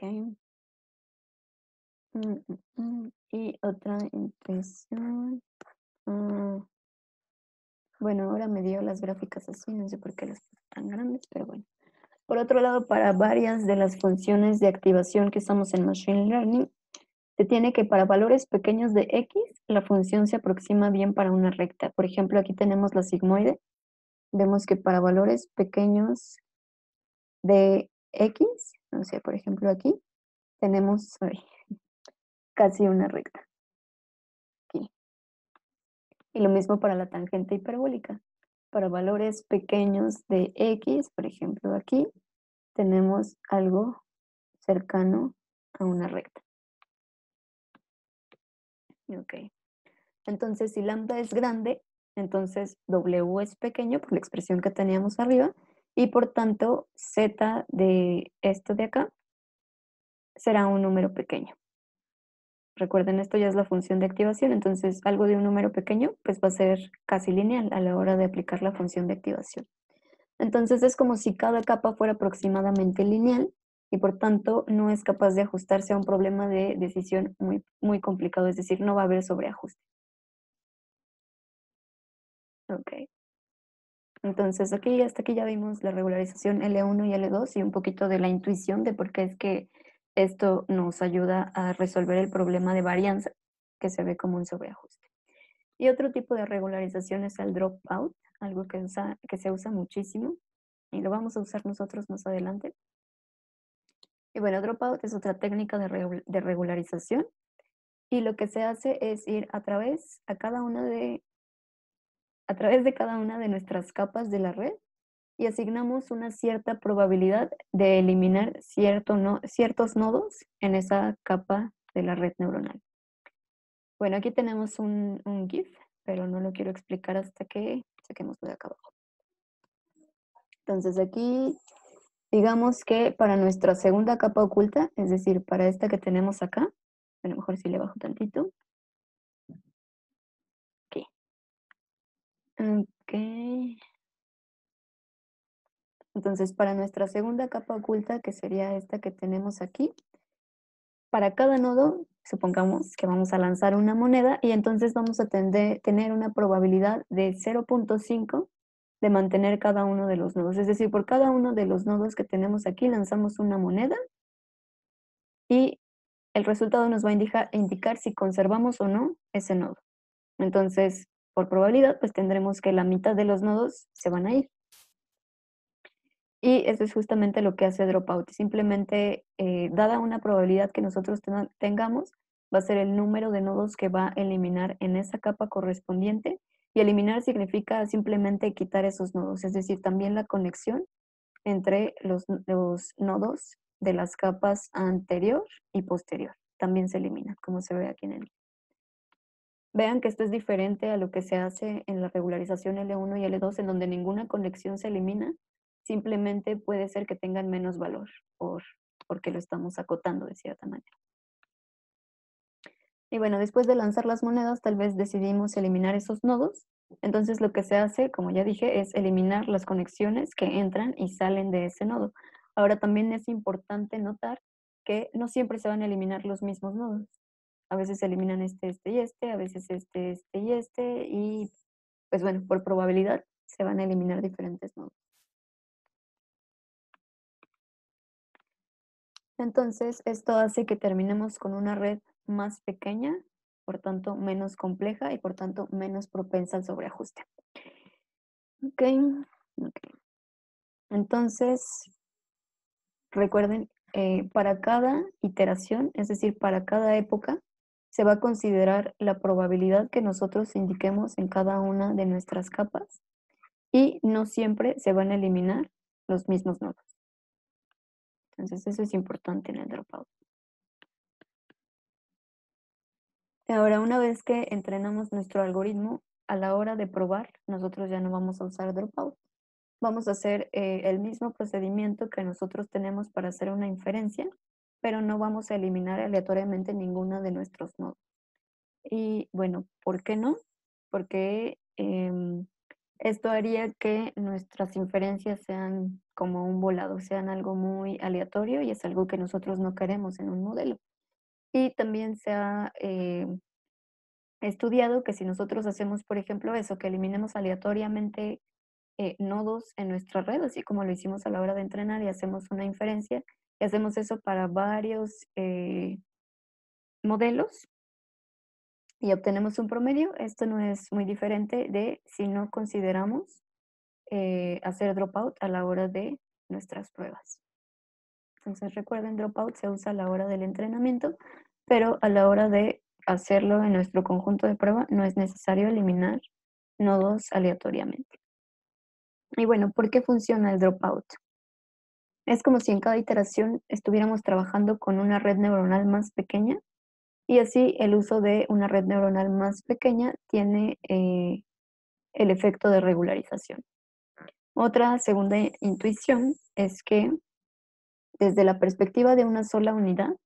Mm, mm, mm. Y otra impresión. Ah, bueno, ahora me dio las gráficas así, no sé por qué las puse tan grandes, pero bueno. Por otro lado, para varias de las funciones de activación que estamos en Machine Learning, se tiene que para valores pequeños de X, la función se aproxima bien para una recta. Por ejemplo, aquí tenemos la sigmoide. Vemos que para valores pequeños de X, no sé, por ejemplo aquí, tenemos ay, casi una recta. Aquí. Y lo mismo para la tangente hiperbólica. Para valores pequeños de X, por ejemplo aquí, tenemos algo cercano a una recta. Ok. Entonces, si lambda es grande, Entonces, W es pequeño por la expresión que teníamos arriba y por tanto Z de esto de acá será un número pequeño. Recuerden, esto ya es la función de activación, entonces algo de un número pequeño pues va a ser casi lineal a la hora de aplicar la función de activación. Entonces es como si cada capa fuera aproximadamente lineal y por tanto no es capaz de ajustarse a un problema de decisión muy, muy complicado, es decir, no va a haber sobreajuste. Ok. Entonces aquí, hasta aquí ya vimos la regularización L uno y L dos y un poquito de la intuición de por qué es que esto nos ayuda a resolver el problema de varianza que se ve como un sobreajuste. Y otro tipo de regularización es el dropout, algo que, usa, que se usa muchísimo y lo vamos a usar nosotros más adelante. Y bueno, dropout es otra técnica de, re, de regularización y lo que se hace es ir a través, a cada una de, a través de cada una de nuestras capas de la red y asignamos una cierta probabilidad de eliminar cierto no, ciertos nodos en esa capa de la red neuronal. Bueno, aquí tenemos un, un GIF, pero no lo quiero explicar hasta que saquemos de acá abajo. Entonces aquí, digamos que para nuestra segunda capa oculta, es decir, para esta que tenemos acá, a lo mejor si le bajo tantito. Aquí. Ok. Entonces, para nuestra segunda capa oculta, que sería esta que tenemos aquí, para cada nodo, supongamos que vamos a lanzar una moneda y entonces vamos a tender, tener una probabilidad de cero punto cinco de mantener cada uno de los nodos. Es decir, por cada uno de los nodos que tenemos aquí lanzamos una moneda y el resultado nos va a indicar, indicar si conservamos o no ese nodo. Entonces, por probabilidad, pues tendremos que la mitad de los nodos se van a ir. Y eso es justamente lo que hace Dropout. Simplemente, eh, dada una probabilidad que nosotros ten tengamos, va a ser el número de nodos que va a eliminar en esa capa correspondiente. Y eliminar significa simplemente quitar esos nodos, es decir, también la conexión entre los, los nodos de las capas anterior y posterior. También se elimina, como se ve aquí en el. Vean que esto es diferente a lo que se hace en la regularización L uno y L dos, en donde ninguna conexión se elimina, simplemente puede ser que tengan menos valor por, porque lo estamos acotando de cierta manera. Y bueno, después de lanzar las monedas, tal vez decidimos eliminar esos nodos. Entonces lo que se hace, como ya dije, es eliminar las conexiones que entran y salen de ese nodo. Ahora también es importante notar que no siempre se van a eliminar los mismos nodos. A veces se eliminan este, este y este, a veces este, este y este, y pues bueno, por probabilidad se van a eliminar diferentes nodos. Entonces, esto hace que terminemos con una red más pequeña, por tanto menos compleja y por tanto menos propensa al sobreajuste. Ok, ok. Entonces, recuerden, eh, para cada iteración, es decir, para cada época, se va a considerar la probabilidad que nosotros indiquemos en cada una de nuestras capas y no siempre se van a eliminar los mismos nodos. Entonces, eso es importante en el dropout. Ahora, una vez que entrenamos nuestro algoritmo, a la hora de probar, nosotros ya no vamos a usar dropout. Vamos a hacer eh, el mismo procedimiento que nosotros tenemos para hacer una inferencia, pero no vamos a eliminar aleatoriamente ninguna de nuestros nodos. Y bueno, ¿por qué no? Porque eh, esto haría que nuestras inferencias sean como un volado, sean algo muy aleatorio y es algo que nosotros no queremos en un modelo. Y también se ha eh, estudiado que si nosotros hacemos, por ejemplo, eso, que eliminemos aleatoriamente eh, nodos en nuestra red, así como lo hicimos a la hora de entrenar y hacemos una inferencia, y hacemos eso para varios eh, modelos y obtenemos un promedio, esto no es muy diferente de si no consideramos eh, hacer dropout a la hora de nuestras pruebas. Entonces recuerden, dropout se usa a la hora del entrenamiento, pero a la hora de hacerlo en nuestro conjunto de prueba no es necesario eliminar nodos aleatoriamente. Y bueno, ¿por qué funciona el dropout? Es como si en cada iteración estuviéramos trabajando con una red neuronal más pequeña y así el uso de una red neuronal más pequeña tiene eh, el efecto de regularización. Otra segunda intuición es que desde la perspectiva de una sola unidad,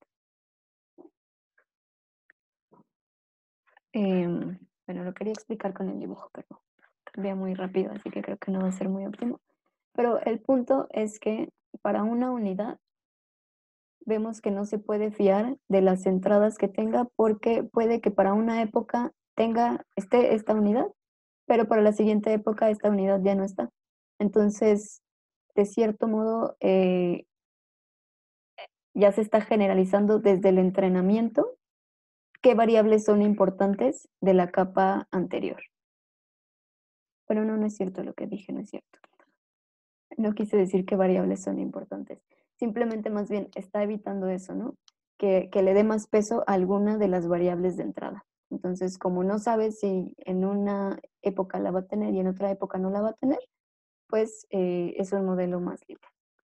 em, bueno, lo quería explicar con el dibujo, pero cambia muy rápido, así que creo que no va a ser muy óptimo. Pero el punto es que para una unidad vemos que no se puede fiar de las entradas que tenga, porque puede que para una época tenga esté esta unidad, pero para la siguiente época esta unidad ya no está. Entonces, de cierto modo, eh, ya se está generalizando desde el entrenamiento qué variables son importantes de la capa anterior. Pero no, no es cierto lo que dije, no es cierto. No quise decir qué variables son importantes. Simplemente más bien está evitando eso, ¿no? Que, que le dé más peso a alguna de las variables de entrada. Entonces, como no sabes si en una época la va a tener y en otra época no la va a tener, pues eh, es un modelo más libre.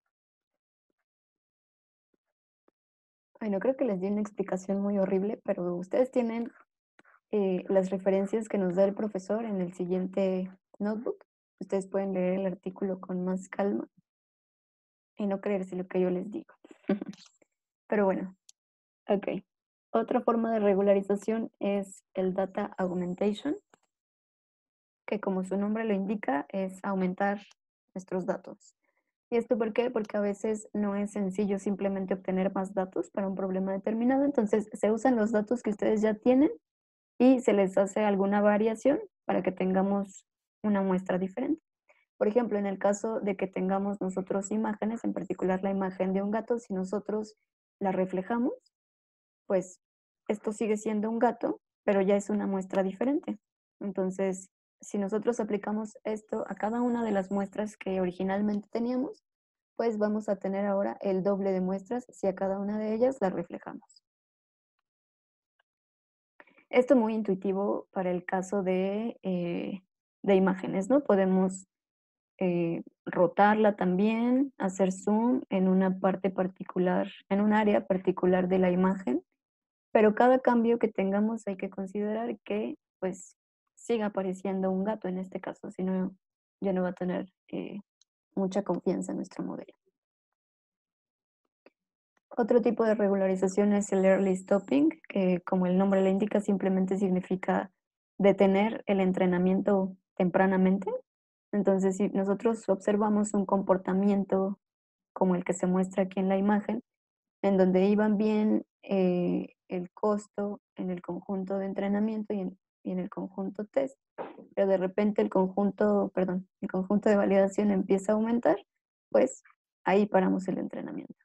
Bueno, creo que les di una explicación muy horrible, pero ustedes tienen eh, las referencias que nos da el profesor en el siguiente notebook. Ustedes pueden leer el artículo con más calma y no creerse lo que yo les digo. Pero bueno, ok. Otra forma de regularización es el data augmentation, que como su nombre lo indica, es aumentar nuestros datos. ¿Y esto por qué? Porque a veces no es sencillo simplemente obtener más datos para un problema determinado, entonces se usan los datos que ustedes ya tienen y se les hace alguna variación para que tengamos una muestra diferente. Por ejemplo, en el caso de que tengamos nosotros imágenes, en particular la imagen de un gato, si nosotros la reflejamos, pues esto sigue siendo un gato, pero ya es una muestra diferente. Entonces, si nosotros aplicamos esto a cada una de las muestras que originalmente teníamos, pues vamos a tener ahora el doble de muestras si a cada una de ellas la reflejamos. Esto muy intuitivo para el caso de, eh, de imágenes, ¿no? Podemos eh, rotarla también, hacer zoom en una parte particular, en un área particular de la imagen, pero cada cambio que tengamos hay que considerar que pues siga apareciendo un gato en este caso, si no ya no va a tener eh, mucha confianza en nuestro modelo. Otro tipo de regularización es el early stopping, que como el nombre le indica simplemente significa detener el entrenamiento tempranamente. Entonces, si nosotros observamos un comportamiento como el que se muestra aquí en la imagen, en donde iban bien eh, el costo en el conjunto de entrenamiento y en, y en el conjunto test, pero de repente el conjunto, perdón, el conjunto de validación empieza a aumentar, pues ahí paramos el entrenamiento.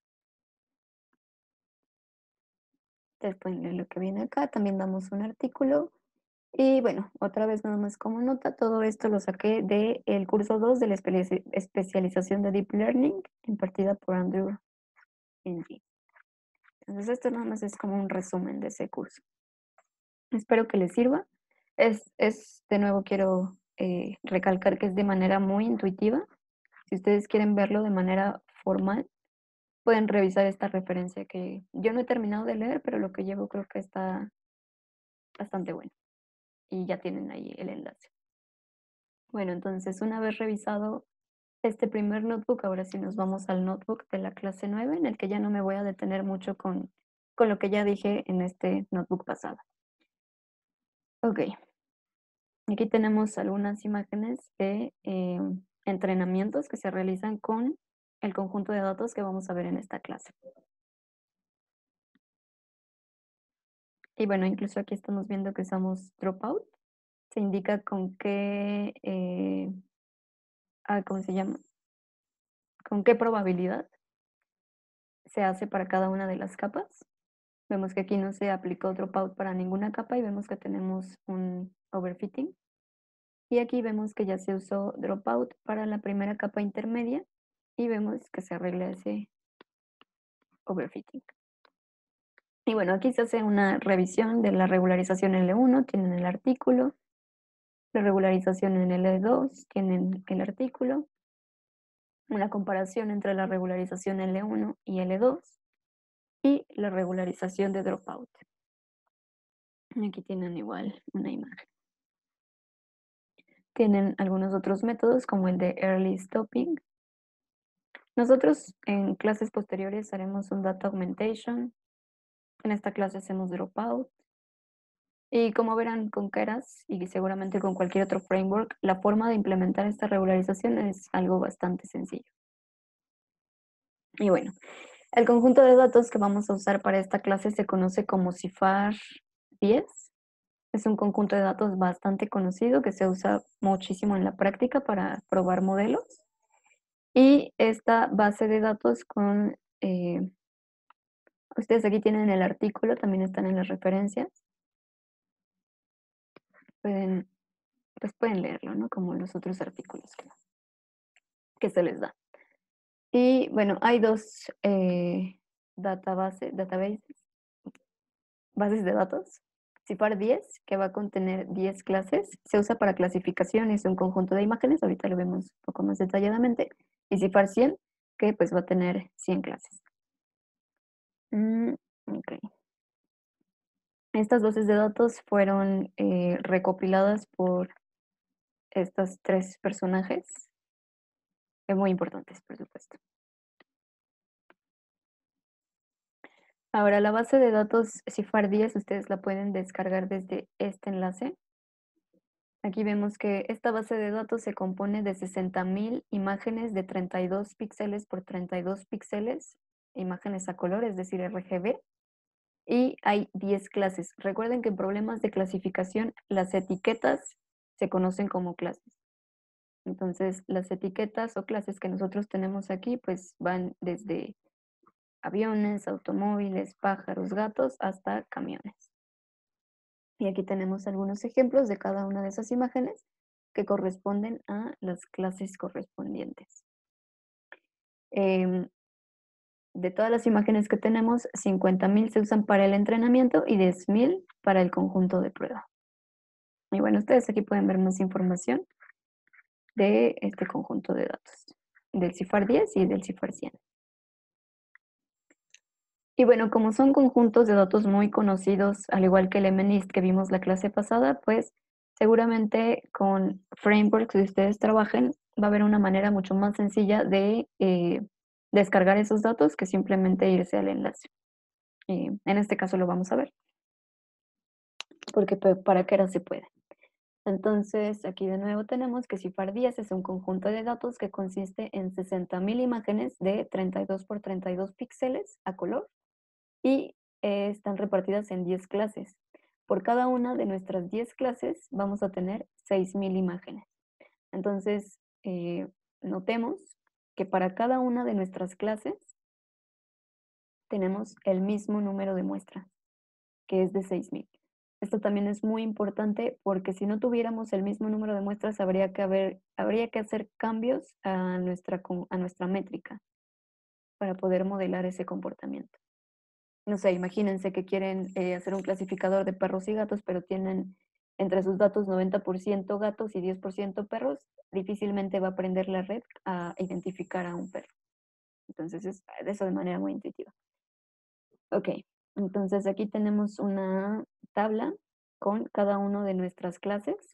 Ustedes pueden leer lo que viene acá, también damos un artículo. Y bueno, otra vez nada más como nota, todo esto lo saqué del curso dos de la espe- especialización de Deep Learning impartida por Andrew Ng. Entonces esto nada más es como un resumen de ese curso. Espero que les sirva. Es, es de nuevo quiero eh, recalcar que es de manera muy intuitiva. Si ustedes quieren verlo de manera formal, pueden revisar esta referencia que yo no he terminado de leer, pero lo que llevo creo que está bastante bueno. Y ya tienen ahí el enlace. Bueno, entonces una vez revisado este primer notebook, ahora sí nos vamos al notebook de la clase nueve, en el que ya no me voy a detener mucho con, con lo que ya dije en este notebook pasado. Ok, aquí tenemos algunas imágenes de eh, entrenamientos que se realizan con el conjunto de datos que vamos a ver en esta clase. Y bueno, incluso aquí estamos viendo que usamos dropout. Se indica con qué, eh, ah, ¿cómo se llama? Con qué probabilidad se hace para cada una de las capas. Vemos que aquí no se aplicó dropout para ninguna capa y vemos que tenemos un overfitting. Y aquí vemos que ya se usó dropout para la primera capa intermedia y vemos que se arregla ese overfitting. Y bueno, aquí se hace una revisión de la regularización L uno, tienen el artículo, la regularización en L dos, tienen el artículo, una comparación entre la regularización L uno y L dos y la regularización de dropout. Aquí tienen igual una imagen. tienen algunos otros métodos como el de early stopping. Nosotros en clases posteriores haremos un data augmentation. En esta clase hacemos dropout. Y como verán con Keras y seguramente con cualquier otro framework, la forma de implementar esta regularización es algo bastante sencillo. Y bueno, el conjunto de datos que vamos a usar para esta clase se conoce como CIFAR diez. Es un conjunto de datos bastante conocido que se usa muchísimo en la práctica para probar modelos. Y esta base de datos con... eh, ustedes aquí tienen el artículo, también están en las referencias. Pueden, pues pueden leerlo, ¿no? Como los otros artículos que, que se les da. Y bueno, hay dos eh, database, databases, bases de datos. CIFAR diez, que va a contener diez clases, se usa para clasificación, es un conjunto de imágenes, ahorita lo vemos un poco más detalladamente. Y CIFAR cien, que pues va a tener cien clases. Mm, ok. Estas bases de datos fueron eh, recopiladas por estos tres personajes, eh, muy importantes, por supuesto. Ahora, la base de datos CIFAR diez, ustedes la pueden descargar desde este enlace. Aquí vemos que esta base de datos se compone de sesenta mil imágenes de treinta y dos píxeles por treinta y dos píxeles, imágenes a color, es decir, R G B, y hay diez clases. Recuerden que en problemas de clasificación las etiquetas se conocen como clases. Entonces, las etiquetas o clases que nosotros tenemos aquí, pues van desde aviones, automóviles, pájaros, gatos, hasta camiones. Y aquí tenemos algunos ejemplos de cada una de esas imágenes que corresponden a las clases correspondientes. Eh, de todas las imágenes que tenemos, cincuenta mil se usan para el entrenamiento y diez mil para el conjunto de prueba. Y bueno, ustedes aquí pueden ver más información de este conjunto de datos, del CIFAR diez y del CIFAR cien. Y bueno, como son conjuntos de datos muy conocidos, al igual que el M N I S T que vimos la clase pasada, pues seguramente con frameworks que ustedes trabajen va a haber una manera mucho más sencilla de eh, descargar esos datos que simplemente irse al enlace. Eh, en este caso lo vamos a ver, porque para qué era se puede. Entonces, aquí de nuevo tenemos que CIFAR diez es un conjunto de datos que consiste en sesenta mil imágenes de treinta y dos por treinta y dos píxeles a color y eh, están repartidas en diez clases. Por cada una de nuestras diez clases vamos a tener seis mil imágenes. Entonces, eh, notemos que para cada una de nuestras clases tenemos el mismo número de muestras, que es de seis mil. Esto también es muy importante porque si no tuviéramos el mismo número de muestras, habría que, haber, habría que hacer cambios a nuestra, a nuestra métrica para poder modelar ese comportamiento. No sé, imagínense que quieren eh, hacer un clasificador de perros y gatos, pero tienen entre sus datos noventa por ciento gatos y diez por ciento perros, difícilmente va a aprender la red a identificar a un perro. Entonces, es de eso de manera muy intuitiva. Ok, entonces aquí tenemos una tabla con cada una de nuestras clases.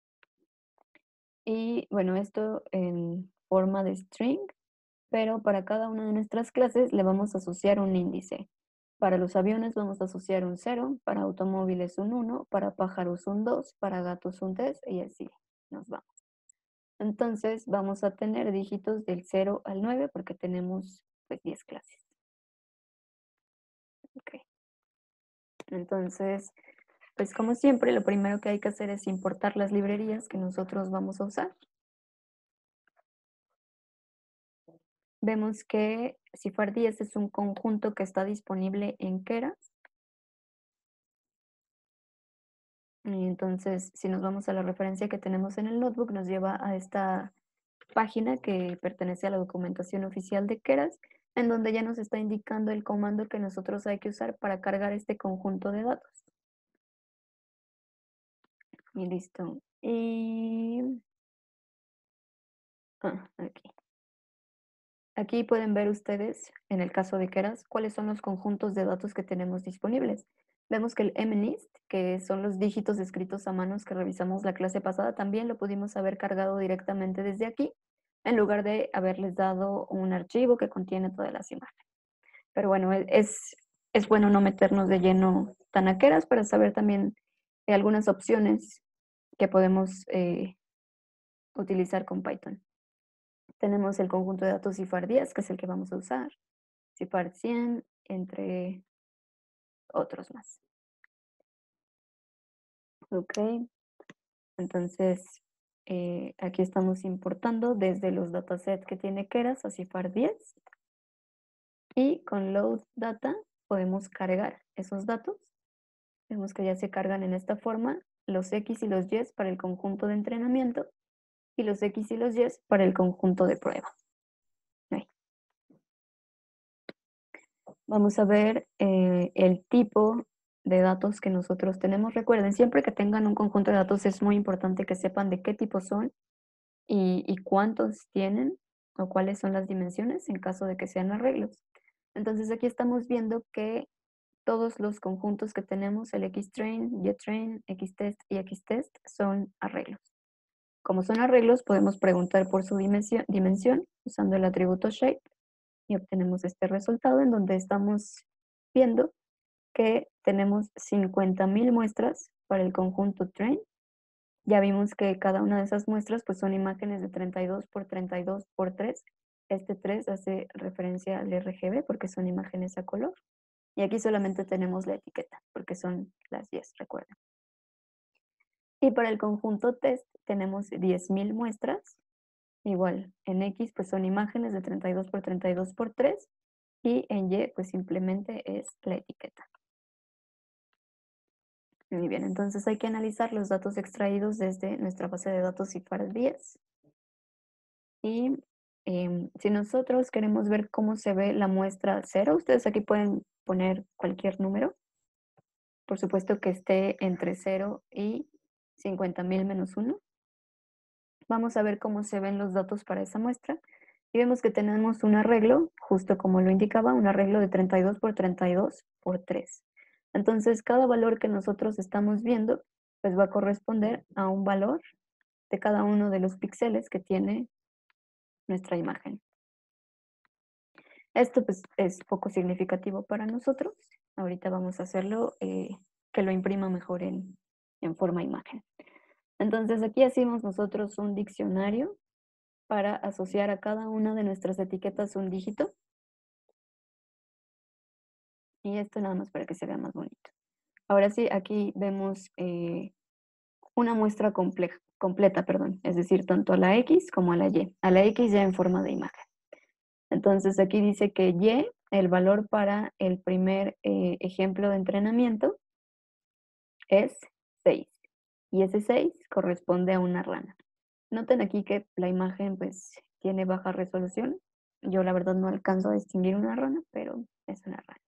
Y bueno, esto en forma de string, pero para cada una de nuestras clases le vamos a asociar un índice. Para los aviones vamos a asociar un cero, para automóviles un uno, para pájaros un dos, para gatos un tres y así nos vamos. Entonces vamos a tener dígitos del cero al nueve porque tenemos pues diez clases. Okay. Entonces, pues como siempre, lo primero que hay que hacer es importar las librerías que nosotros vamos a usar. Vemos que CIFAR diez es un conjunto que está disponible en Keras. Y entonces, si nos vamos a la referencia que tenemos en el notebook, nos lleva a esta página que pertenece a la documentación oficial de Keras, en donde ya nos está indicando el comando que nosotros hay que usar para cargar este conjunto de datos. Y listo. Y... Ah, aquí. Aquí pueden ver ustedes, en el caso de Keras, cuáles son los conjuntos de datos que tenemos disponibles. Vemos que el mnist, que son los dígitos escritos a manos que revisamos la clase pasada, también lo pudimos haber cargado directamente desde aquí, en lugar de haberles dado un archivo que contiene todas las imágenes. Pero bueno, e- es, es bueno no meternos de lleno tan aqueras para saber también de algunas opciones que podemos eh, utilizar con Python. Tenemos el conjunto de datos cifar diez, que es el que vamos a usar, cifar cien, entre otros más. Ok, entonces eh, aquí estamos importando desde los datasets que tiene Keras a cifar diez y con load data podemos cargar esos datos. Vemos que ya se cargan en esta forma los X y los Y para el conjunto de entrenamiento y los X y los Y para el conjunto de prueba. Ahí. Vamos a ver eh, el tipo de datos que nosotros tenemos. Recuerden, siempre que tengan un conjunto de datos es muy importante que sepan de qué tipo son y, y cuántos tienen o cuáles son las dimensiones en caso de que sean arreglos. Entonces aquí estamos viendo que todos los conjuntos que tenemos, el xtrain, ytrain, xtest y xtest, son arreglos. Como son arreglos, podemos preguntar por su dimensión, dimensión usando el atributo shape y obtenemos este resultado en donde estamos viendo que tenemos cincuenta mil muestras para el conjunto train. Ya vimos que cada una de esas muestras pues son imágenes de treinta y dos por treinta y dos por tres. Este tres hace referencia al R G B porque son imágenes a color. Y aquí solamente tenemos la etiqueta porque son las diez, recuerden. Y para el conjunto test tenemos diez mil muestras. Igual, en X pues son imágenes de treinta y dos por treinta y dos por tres y en Y pues simplemente es la etiqueta. Muy bien, entonces hay que analizar los datos extraídos desde nuestra base de datos cifar diez. Y em, si nosotros queremos ver cómo se ve la muestra cero, ustedes aquí pueden poner cualquier número. Por supuesto que esté entre cero y cincuenta mil menos uno. Vamos a ver cómo se ven los datos para esa muestra. Y vemos que tenemos un arreglo, justo como lo indicaba, un arreglo de treinta y dos por treinta y dos por tres. Entonces, cada valor que nosotros estamos viendo, pues va a corresponder a un valor de cada uno de los píxeles que tiene nuestra imagen. Esto pues es poco significativo para nosotros. Ahorita vamos a hacerlo eh, que lo imprima mejor en, en forma imagen. Entonces aquí hacemos nosotros un diccionario para asociar a cada una de nuestras etiquetas un dígito. Y esto nada más para que se vea más bonito. Ahora sí, aquí vemos eh, una muestra compleja, completa, perdón, es decir, tanto a la X como a la Y. A la X ya en forma de imagen. Entonces aquí dice que Y, el valor para el primer eh, ejemplo de entrenamiento es seis. Y ese seis corresponde a una rana. Noten aquí que la imagen pues tiene baja resolución. Yo la verdad no alcanzo a distinguir una rana, pero es una rana.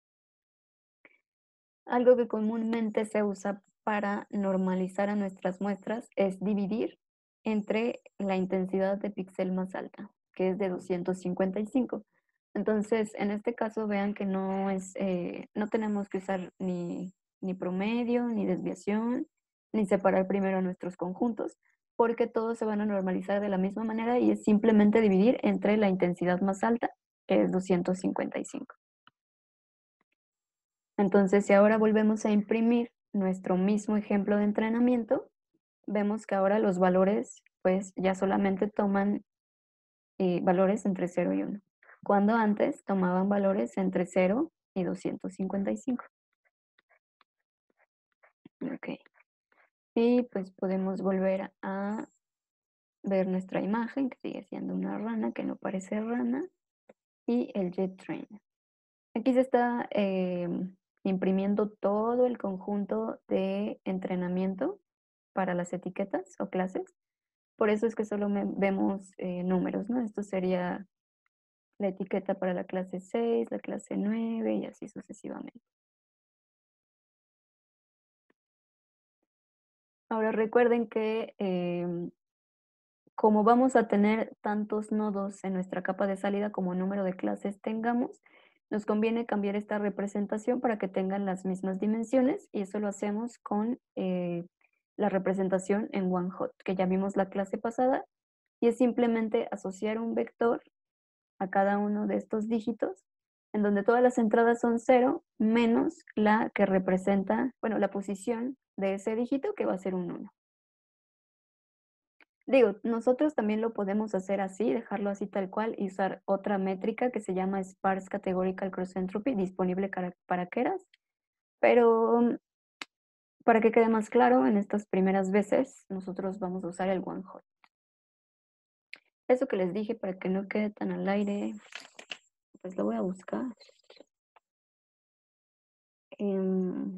Algo que comúnmente se usa para normalizar a nuestras muestras es dividir entre la intensidad de píxel más alta, que es de doscientos cincuenta y cinco. Entonces, en este caso, vean que no, es, eh, no tenemos que usar ni, ni promedio, ni desviación, ni separar primero nuestros conjuntos, porque todos se van a normalizar de la misma manera y es simplemente dividir entre la intensidad más alta, que es doscientos cincuenta y cinco. Entonces, si ahora volvemos a imprimir nuestro mismo ejemplo de entrenamiento, vemos que ahora los valores pues ya solamente toman eh, valores entre cero y uno, cuando antes tomaban valores entre cero y doscientos cincuenta y cinco. Ok. Y pues podemos volver a ver nuestra imagen, que sigue siendo una rana, que no parece rana, y el JetTrain. Aquí se está eh, imprimiendo todo el conjunto de entrenamiento para las etiquetas o clases. Por eso es que solo me- vemos eh, números, ¿no? Esto sería la etiqueta para la clase seis, la clase nueve y así sucesivamente. Ahora recuerden que em, como vamos a tener tantos nodos en nuestra capa de salida como número de clases tengamos, Nos conviene cambiar esta representación para que tengan las mismas dimensiones y eso lo hacemos con eh, la representación en OneHot, que ya vimos la clase pasada, y es simplemente asociar un vector a cada uno de estos dígitos, en donde todas las entradas son cero, menos la que representa, bueno, la posición de ese dígito, que va a ser un uno. Digo, nosotros también lo podemos hacer así, dejarlo así tal cual y usar otra métrica que se llama Sparse Categorical Cross Entropy, disponible cara- para Keras, pero mm, para que quede más claro, en estas primeras veces nosotros vamos a usar el one hot. Eso que les dije para que no quede tan al aire, pues lo voy a buscar. Em,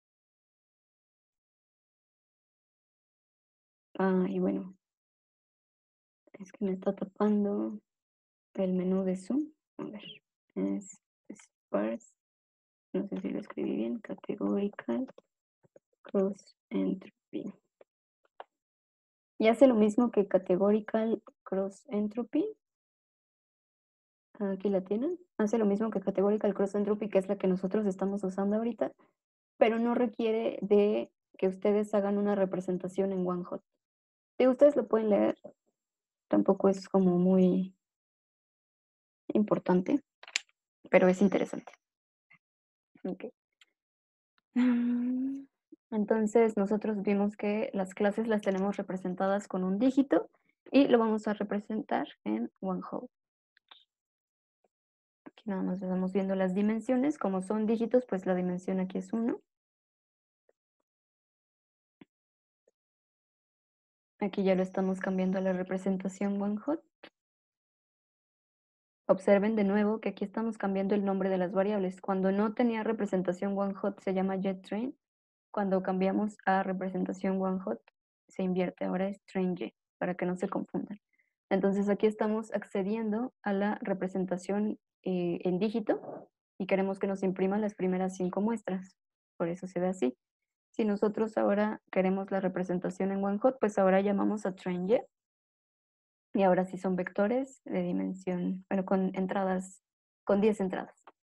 ah, y bueno, es que me está tapando el menú de Zoom. A ver, es Sparse, no sé si lo escribí bien, Categorical Cross Entropy. Y hace lo mismo que Categorical Cross Entropy. Aquí la tienen. Hace lo mismo que Categorical Cross Entropy, que es la que nosotros estamos usando ahorita, pero no requiere de que ustedes hagan una representación en OneHot. Si ustedes lo pueden leer, tampoco es como muy importante, pero es interesante. Okay. Mm, Entonces, nosotros vimos que las clases las tenemos representadas con un dígito y lo vamos a representar en OneHot. Aquí nada más estamos viendo las dimensiones. Como son dígitos, pues la dimensión aquí es uno. Aquí ya lo estamos cambiando a la representación OneHot. Observen de nuevo que aquí estamos cambiando el nombre de las variables. Cuando no tenía representación OneHot se llama getTrain. Cuando cambiamos a representación OneHot se invierte. Ahora es trainY, para que no se confundan. Entonces aquí estamos accediendo a la representación eh, en dígito y queremos que nos impriman las primeras cinco muestras. Por eso se ve así. Si nosotros ahora queremos la representación en OneHot, pues ahora llamamos a trainY. Y ahora sí son vectores de dimensión, bueno, con entradas, con diez entradas.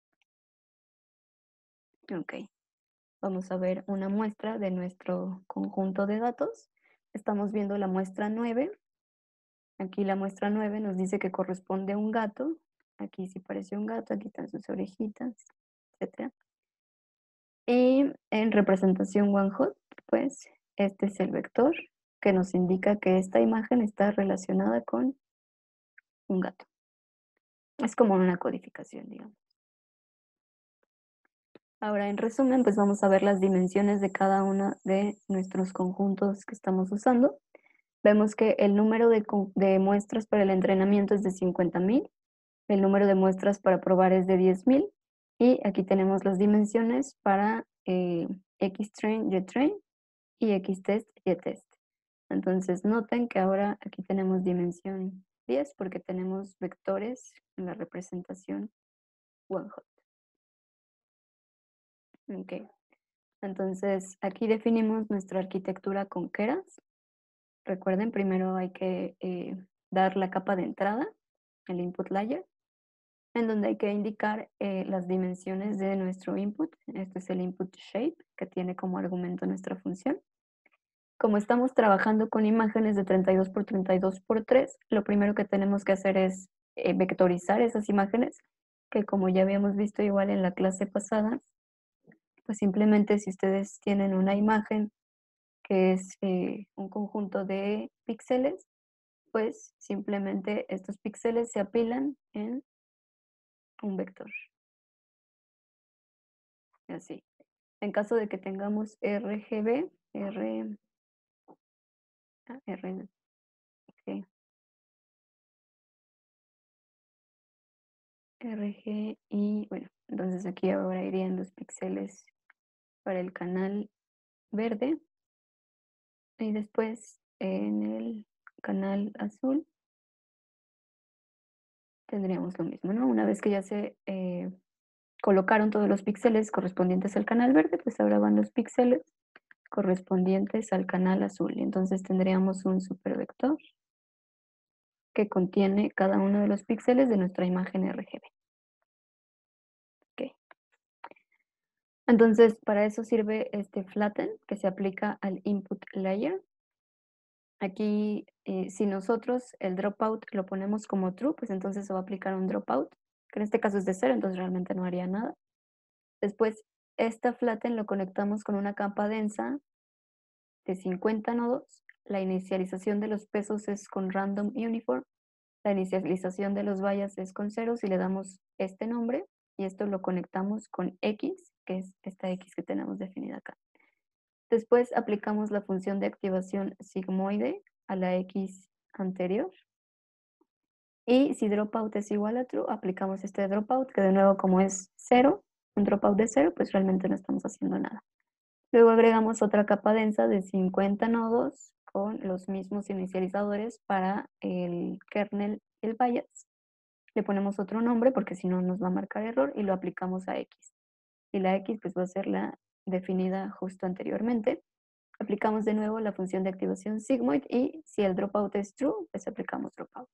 Ok, vamos a ver una muestra de nuestro conjunto de datos. Estamos viendo la muestra nueve. Aquí la muestra nueve nos dice que corresponde a un gato. Aquí sí parece un gato, aquí están sus orejitas, etcétera. Y en representación OneHot, pues este es el vector que nos indica que esta imagen está relacionada con un gato. Es como una codificación, digamos. Ahora, en resumen, pues vamos a ver las dimensiones de cada uno de nuestros conjuntos que estamos usando. Vemos que el número de, de muestras para el entrenamiento es de cincuenta mil, el número de muestras para probar es de diez mil, y aquí tenemos las dimensiones para eh, Xtrain, YTrain y Xtest, YTest. Entonces, noten que ahora aquí tenemos dimensión diez porque tenemos vectores en la representación OneHot. Ok. Entonces, aquí definimos nuestra arquitectura con Keras. Recuerden, primero hay que eh, dar la capa de entrada, el input layer, en donde hay que indicar eh, las dimensiones de nuestro input. Este es el input shape, que tiene como argumento nuestra función. Como estamos trabajando con imágenes de treinta y dos por treinta y dos por tres, lo primero que tenemos que hacer es eh, vectorizar esas imágenes, que como ya habíamos visto igual en la clase pasada, pues simplemente si ustedes tienen una imagen que es eh, un conjunto de píxeles, pues simplemente estos píxeles se apilan en un vector. Así. En caso de que tengamos R G B, R, ah, R, G, R G y bueno, entonces aquí ahora irían los píxeles para el canal verde y después en el canal azul tendríamos lo mismo, ¿no? Una vez que ya se eh, colocaron todos los píxeles correspondientes al canal verde, pues ahora van los píxeles correspondientes al canal azul. Y entonces tendríamos un supervector que contiene cada uno de los píxeles de nuestra imagen R G B. Entonces, para eso sirve este flatten que se aplica al input layer. Aquí, eh, si nosotros el dropout lo ponemos como true, pues entonces se va a aplicar un dropout, que en este caso es de cero, entonces realmente no haría nada. Después, esta flatten lo conectamos con una capa densa de cincuenta nodos. La inicialización de los pesos es con random uniform. La inicialización de los bias es con ceros y le damos este nombre. Y esto lo conectamos con X, que es esta X que tenemos definida acá. Después aplicamos la función de activación sigmoide a la X anterior. Y si dropout es igual a true, aplicamos este dropout, que de nuevo como es cero, un dropout de cero, pues realmente no estamos haciendo nada. Luego agregamos otra capa densa de cincuenta nodos con los mismos inicializadores para el kernel y el bias. Le ponemos otro nombre porque si no nos va a marcar error y lo aplicamos a X. Y la X pues va a ser la definida justo anteriormente. Aplicamos de nuevo la función de activación sigmoid y si el dropout es true, pues aplicamos dropout.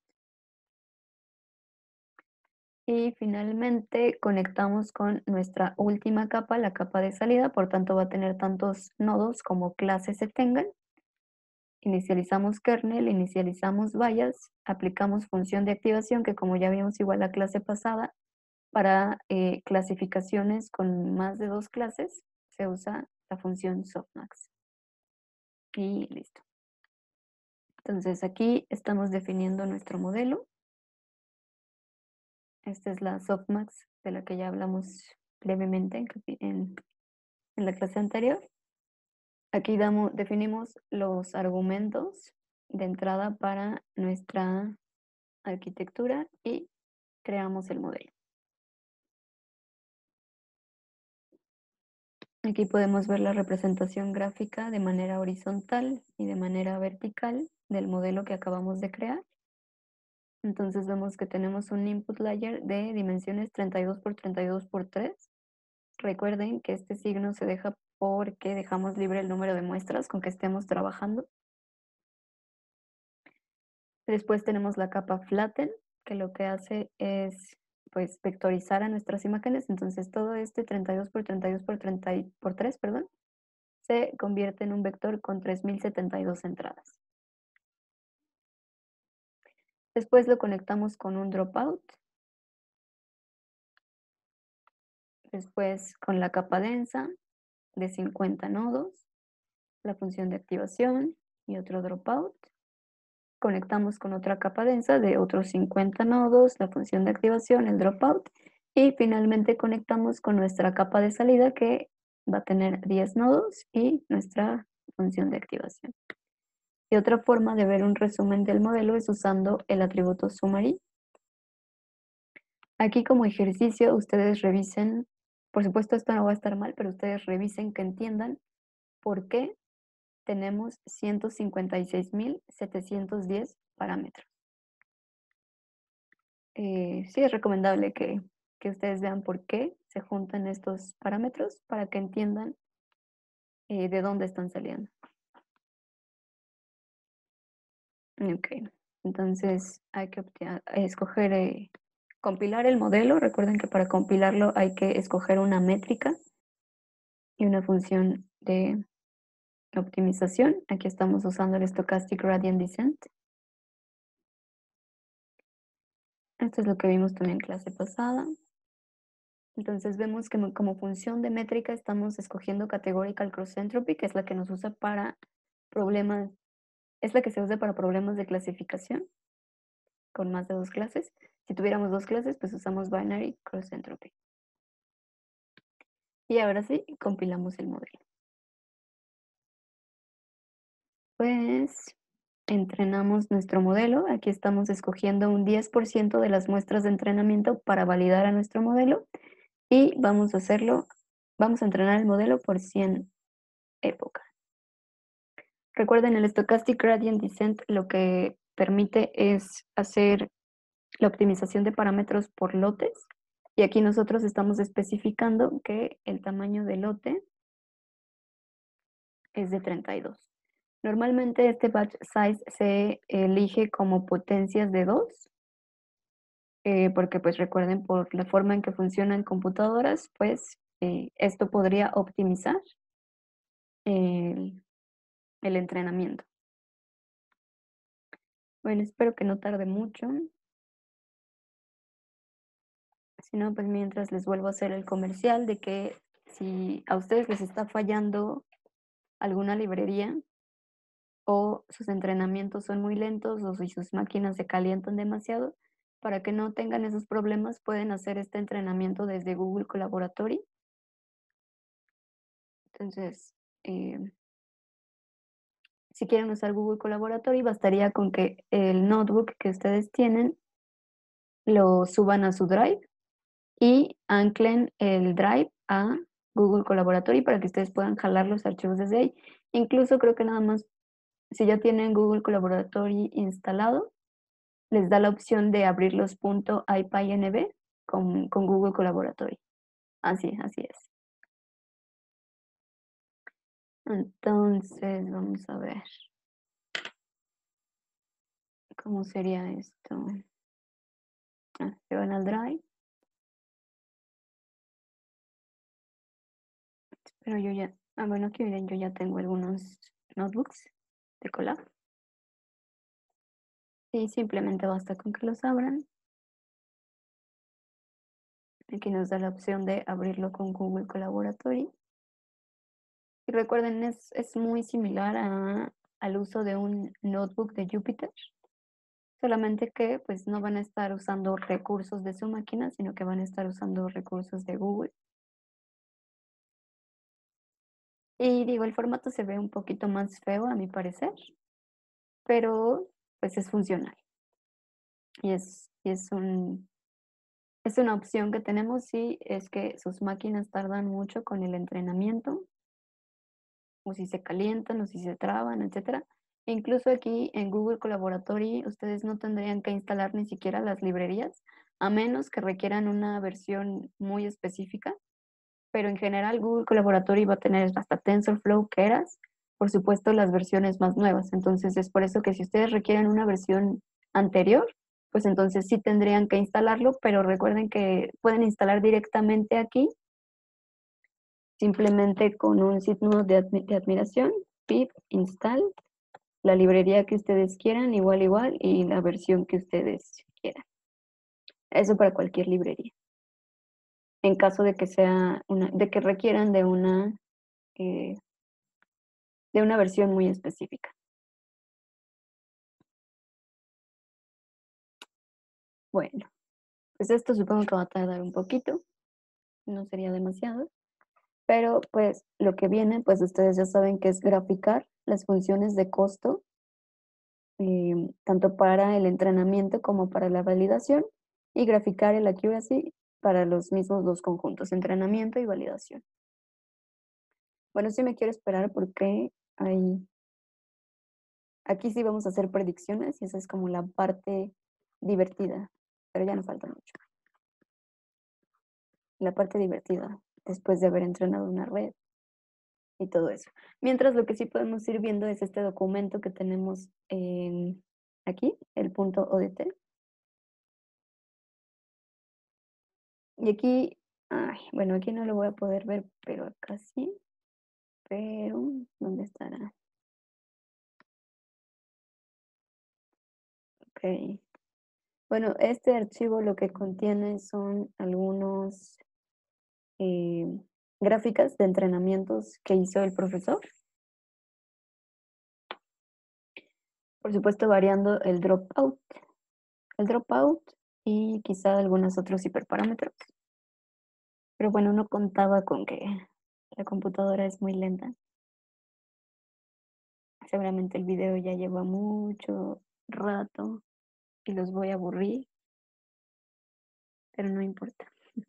Y finalmente conectamos con nuestra última capa, la capa de salida, por tanto va a tener tantos nodos como clases se tengan. Inicializamos kernel, inicializamos bias, aplicamos función de activación que como ya vimos igual la clase pasada, para eh, clasificaciones con más de dos clases se usa la función softmax. Y listo. Entonces aquí estamos definiendo nuestro modelo. Esta es la softmax de la que ya hablamos brevemente en, en, en la clase anterior. Aquí damos, definimos los argumentos de entrada para nuestra arquitectura y creamos el modelo. Aquí podemos ver la representación gráfica de manera horizontal y de manera vertical del modelo que acabamos de crear. Entonces vemos que tenemos un input layer de dimensiones treinta y dos por treinta y dos por tres. Recuerden que este signo se deja porque dejamos libre el número de muestras con que estemos trabajando. Después tenemos la capa flatten, que lo que hace es pues vectorizar a nuestras imágenes. Entonces todo este treinta y dos por treinta y dos por treinta por tres, perdón, se convierte en un vector con tres mil setenta y dos entradas. Después lo conectamos con un dropout. Después con la capa densa de cincuenta nodos, la función de activación y otro dropout. Conectamos con otra capa densa de otros cincuenta nodos, la función de activación, el dropout. Y finalmente conectamos con nuestra capa de salida que va a tener diez nodos y nuestra función de activación. Y otra forma de ver un resumen del modelo es usando el atributo summary. Aquí como ejercicio ustedes revisen, por supuesto esto no va a estar mal, pero ustedes revisen que entiendan por qué tenemos ciento cincuenta y seis mil setecientos diez parámetros. Eh, sí es recomendable que, que ustedes vean por qué se juntan estos parámetros para que entiendan eh, de dónde están saliendo. Ok, entonces hay que escoger, eh, compilar el modelo. Recuerden que para compilarlo hay que escoger una métrica y una función de optimización. Aquí estamos usando el Stochastic Gradient Descent. Esto es lo que vimos también en clase pasada. Entonces vemos que como función de métrica estamos escogiendo Categorical Cross Entropy, que es la que nos usa para problemas, es la que se usa para problemas de clasificación con más de dos clases. Si tuviéramos dos clases, pues usamos Binary Cross Entropy. Y ahora sí, compilamos el modelo. Pues entrenamos nuestro modelo. Aquí estamos escogiendo un diez por ciento de las muestras de entrenamiento para validar a nuestro modelo. Y vamos a hacerlo, vamos a entrenar el modelo por cien épocas. Recuerden, el Stochastic Gradient Descent lo que permite es hacer la optimización de parámetros por lotes. Y aquí nosotros estamos especificando que el tamaño del lote es de treinta y dos. Normalmente este batch size se elige como potencias de dos, eh, porque pues recuerden por la forma en que funcionan computadoras, pues eh, esto podría optimizar el, el entrenamiento. Bueno, espero que no tarde mucho. Si no, pues mientras les vuelvo a hacer el comercial de que si a ustedes les está fallando alguna librería o sus entrenamientos son muy lentos o si sus máquinas se calientan demasiado, para que no tengan esos problemas, pueden hacer este entrenamiento desde Google Colaboratory. Entonces, eh, si quieren usar Google Colaboratory, bastaría con que el notebook que ustedes tienen lo suban a su Drive y anclen el Drive a Google Colaboratory para que ustedes puedan jalar los archivos desde ahí. Incluso creo que nada más, si ya tienen Google Colaboratory instalado, les da la opción de abrir los .ipynb con, con Google Colaboratory. Así, así es. Entonces, vamos a ver. ¿Cómo sería esto? Ah, se van al Drive. Pero yo ya, ah, bueno, aquí miren, yo ya tengo algunos notebooks de Colab. Y simplemente basta con que los abran. Aquí nos da la opción de abrirlo con Google Colaboratory. Y recuerden, es, es muy similar a, al uso de un notebook de Jupyter. Solamente que pues no van a estar usando recursos de su máquina, sino que van a estar usando recursos de Google. Y digo, el formato se ve un poquito más feo a mi parecer, pero pues es funcional. Y es, y es un, es una opción que tenemos si es que sus máquinas tardan mucho con el entrenamiento, o si se calientan, o si se traban, etcétera. E incluso aquí en Google Colaboratory ustedes no tendrían que instalar ni siquiera las librerías, a menos que requieran una versión muy específica. Pero en general Google Colaboratory va a tener hasta TensorFlow, Keras, por supuesto las versiones más nuevas. Entonces es por eso que si ustedes requieren una versión anterior, pues entonces sí tendrían que instalarlo, pero recuerden que pueden instalar directamente aquí, simplemente con un signo de, admi de admiración, pip install, la librería que ustedes quieran, igual, igual, y la versión que ustedes quieran. Eso para cualquier librería. En caso de que sea una, de que requieran de una eh, de una versión muy específica. Bueno, pues esto supongo que va a tardar un poquito, no sería demasiado, pero pues lo que viene, pues ustedes ya saben que es graficar las funciones de costo, eh, tanto para el entrenamiento como para la validación, y graficar el accuracy para los mismos dos conjuntos, entrenamiento y validación. Bueno, sí me quiero esperar porque hay, aquí sí vamos a hacer predicciones y esa es como la parte divertida, pero ya no falta mucho. La parte divertida, después de haber entrenado una red y todo eso. Mientras lo que sí podemos ir viendo es este documento que tenemos en, aquí, el punto O D T. Y aquí, ay, bueno, aquí no lo voy a poder ver, pero acá sí. Pero, ¿dónde estará? Ok. Bueno, este archivo lo que contiene son algunos eh, gráficas de entrenamientos que hizo el profesor. Por supuesto, variando el dropout. El dropout y quizá algunos otros hiperparámetros. Pero bueno, no contaba con que la computadora es muy lenta. Seguramente el video ya lleva mucho rato y los voy a aburrir, pero no importa.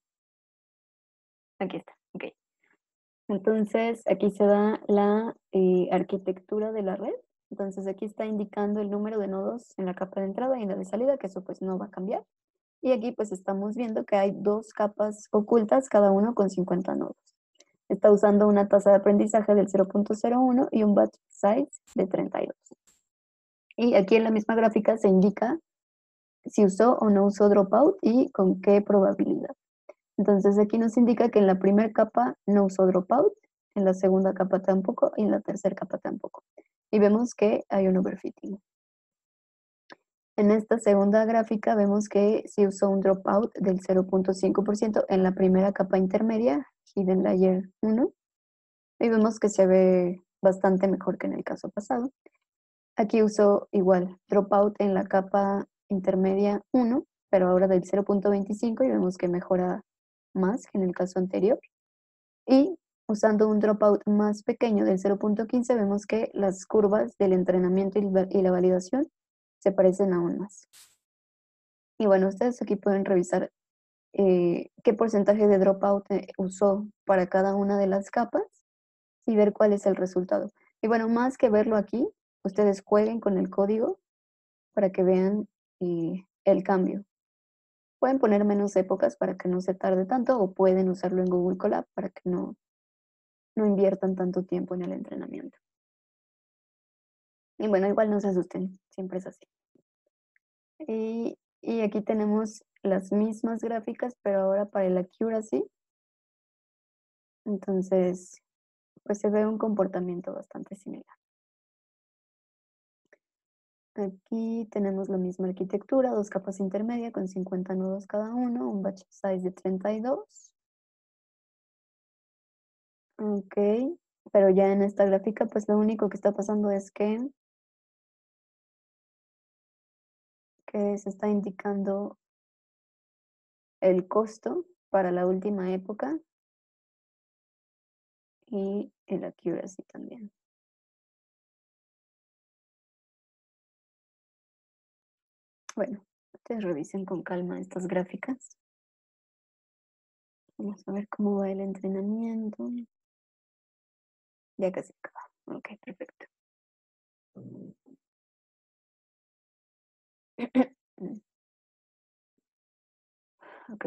Aquí está, ok. Entonces, aquí se da la eh, arquitectura de la red. Entonces, aquí está indicando el número de nodos en la capa de entrada y en la de salida, que eso pues no va a cambiar. Y aquí pues estamos viendo que hay dos capas ocultas, cada uno con cincuenta nodos. Está usando una tasa de aprendizaje del cero punto cero uno y un batch size de treinta y dos. Y aquí en la misma gráfica se indica si usó o no usó dropout y con qué probabilidad. Entonces aquí nos indica que en la primera capa no usó dropout, en la segunda capa tampoco y en la tercera capa tampoco. Y vemos que hay un overfitting. En esta segunda gráfica vemos que sí usó un dropout del cero punto cinco por ciento en la primera capa intermedia, Hidden Layer uno, y vemos que se ve bastante mejor que en el caso pasado. Aquí usó igual dropout en la capa intermedia uno, pero ahora del cero punto veinticinco y vemos que mejora más que en el caso anterior. Y usando un dropout más pequeño del cero punto quince vemos que las curvas del entrenamiento y la validación se parecen aún más. Y bueno, ustedes aquí pueden revisar eh, qué porcentaje de dropout eh, usó para cada una de las capas y ver cuál es el resultado. Y bueno, más que verlo aquí, ustedes jueguen con el código para que vean eh, el cambio. Pueden poner menos épocas para que no se tarde tanto o pueden usarlo en Google Colab para que no, no inviertan tanto tiempo en el entrenamiento. Y bueno, igual no se asusten, siempre es así. Y, y aquí tenemos las mismas gráficas, pero ahora para el accuracy. Entonces, pues se ve un comportamiento bastante similar. Aquí tenemos la misma arquitectura, dos capas intermedia con cincuenta nodos cada uno, un batch size de treinta y dos. Ok, pero ya en esta gráfica, pues lo único que está pasando es que, que se está indicando el costo para la última época y el accuracy también. Bueno, ustedes revisen con calma estas gráficas. Vamos a ver cómo va el entrenamiento. Ya casi acaba. Ok, perfecto. Ok.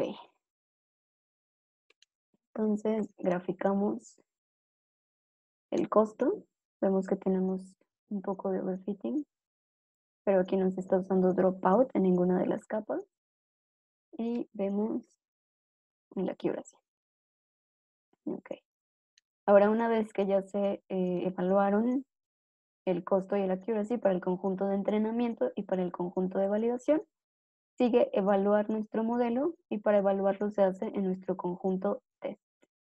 Entonces, graficamos el costo. Vemos que tenemos un poco de overfitting, pero aquí no se está usando dropout en ninguna de las capas. Y vemos el accuracy. Ok. Ahora, una vez que ya se eh, evaluaron el costo y el accuracy para el conjunto de entrenamiento y para el conjunto de validación, sigue evaluar nuestro modelo y para evaluarlo se hace en nuestro conjunto test.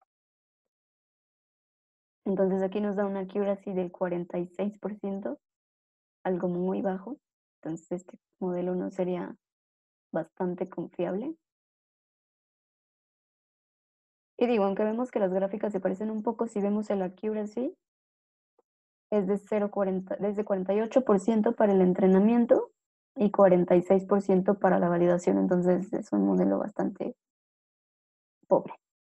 Entonces aquí nos da una accuracy del cuarenta y seis por ciento, algo muy bajo. Entonces este modelo no sería bastante confiable. Y digo, aunque vemos que las gráficas se parecen un poco, si vemos el accuracy, es de cero punto cuarenta, desde cuarenta y ocho por ciento para el entrenamiento y cuarenta y seis por ciento para la validación. Entonces es un modelo bastante pobre.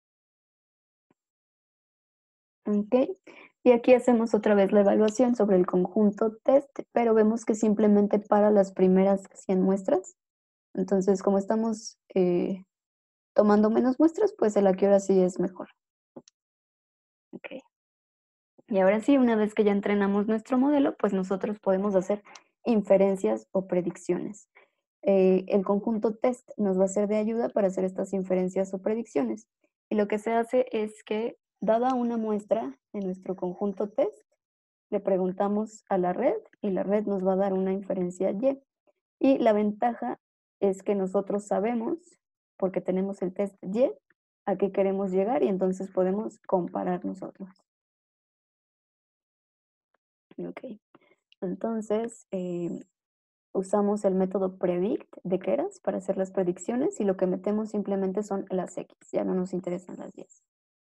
Ok, y aquí hacemos otra vez la evaluación sobre el conjunto test, pero vemos que simplemente para las primeras cien muestras. Entonces, como estamos eh, tomando menos muestras, pues el accuracy es mejor. Ok. Y ahora sí, una vez que ya entrenamos nuestro modelo, pues nosotros podemos hacer inferencias o predicciones. Eh, el conjunto test nos va a ser de ayuda para hacer estas inferencias o predicciones. Y lo que se hace es que, dada una muestra en nuestro conjunto test, le preguntamos a la red y la red nos va a dar una inferencia Y. Y la ventaja es que nosotros sabemos, porque tenemos el test Y, a qué queremos llegar y entonces podemos comparar nosotros. Ok, entonces eh, usamos el método predict de Keras para hacer las predicciones y lo que metemos simplemente son las X, ya no nos interesan las Y.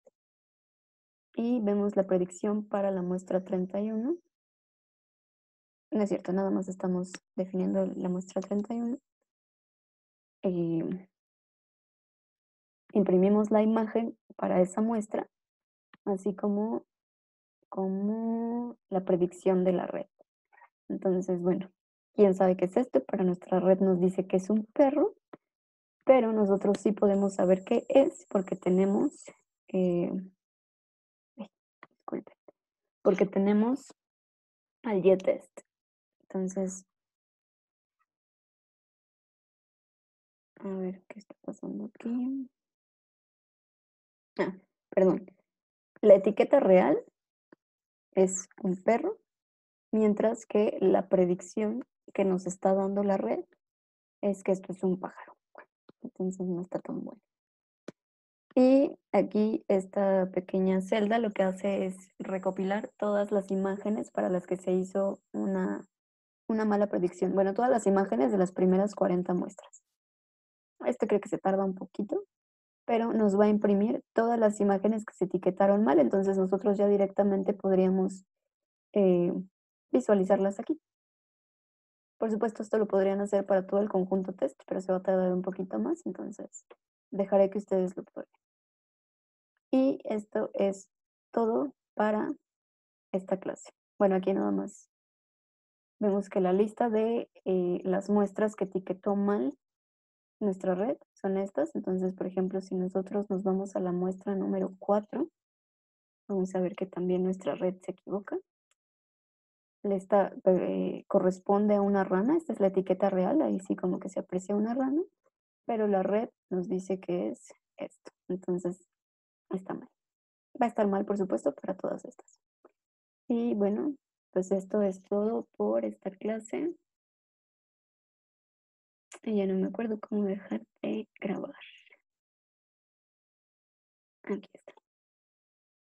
Y vemos la predicción para la muestra treinta y uno. No es cierto, nada más estamos definiendo la muestra treinta y uno. Eh, imprimimos la imagen para esa muestra, así como, como la predicción de la red. Entonces, bueno, quién sabe qué es esto, para nuestra red nos dice que es un perro, pero nosotros sí podemos saber qué es porque tenemos, eh, ay, disculpe, porque tenemos al Y-test. Entonces, a ver qué está pasando aquí. Ah, perdón. La etiqueta real es un perro, mientras que la predicción que nos está dando la red es que esto es un pájaro. Entonces no está tan bueno. Y aquí esta pequeña celda lo que hace es recopilar todas las imágenes para las que se hizo una, una mala predicción. Bueno, todas las imágenes de las primeras cuarenta muestras. Este creo que se tarda un poquito, pero nos va a imprimir todas las imágenes que se etiquetaron mal, entonces nosotros ya directamente podríamos eh, visualizarlas aquí. Por supuesto, esto lo podrían hacer para todo el conjunto test, pero se va a tardar un poquito más, entonces dejaré que ustedes lo prueben. Y esto es todo para esta clase. Bueno, aquí nada más vemos que la lista de eh, las muestras que etiquetó mal nuestra red son estas. Entonces, por ejemplo, si nosotros nos vamos a la muestra número cuatro, vamos a ver que también nuestra red se equivoca. Esta eh, corresponde a una rana, esta es la etiqueta real, ahí sí como que se aprecia una rana, pero la red nos dice que es esto. Entonces, está mal. Va a estar mal, por supuesto, para todas estas. Y bueno, pues esto es todo por esta clase. Y ya no me acuerdo cómo dejar de grabar. Aquí está.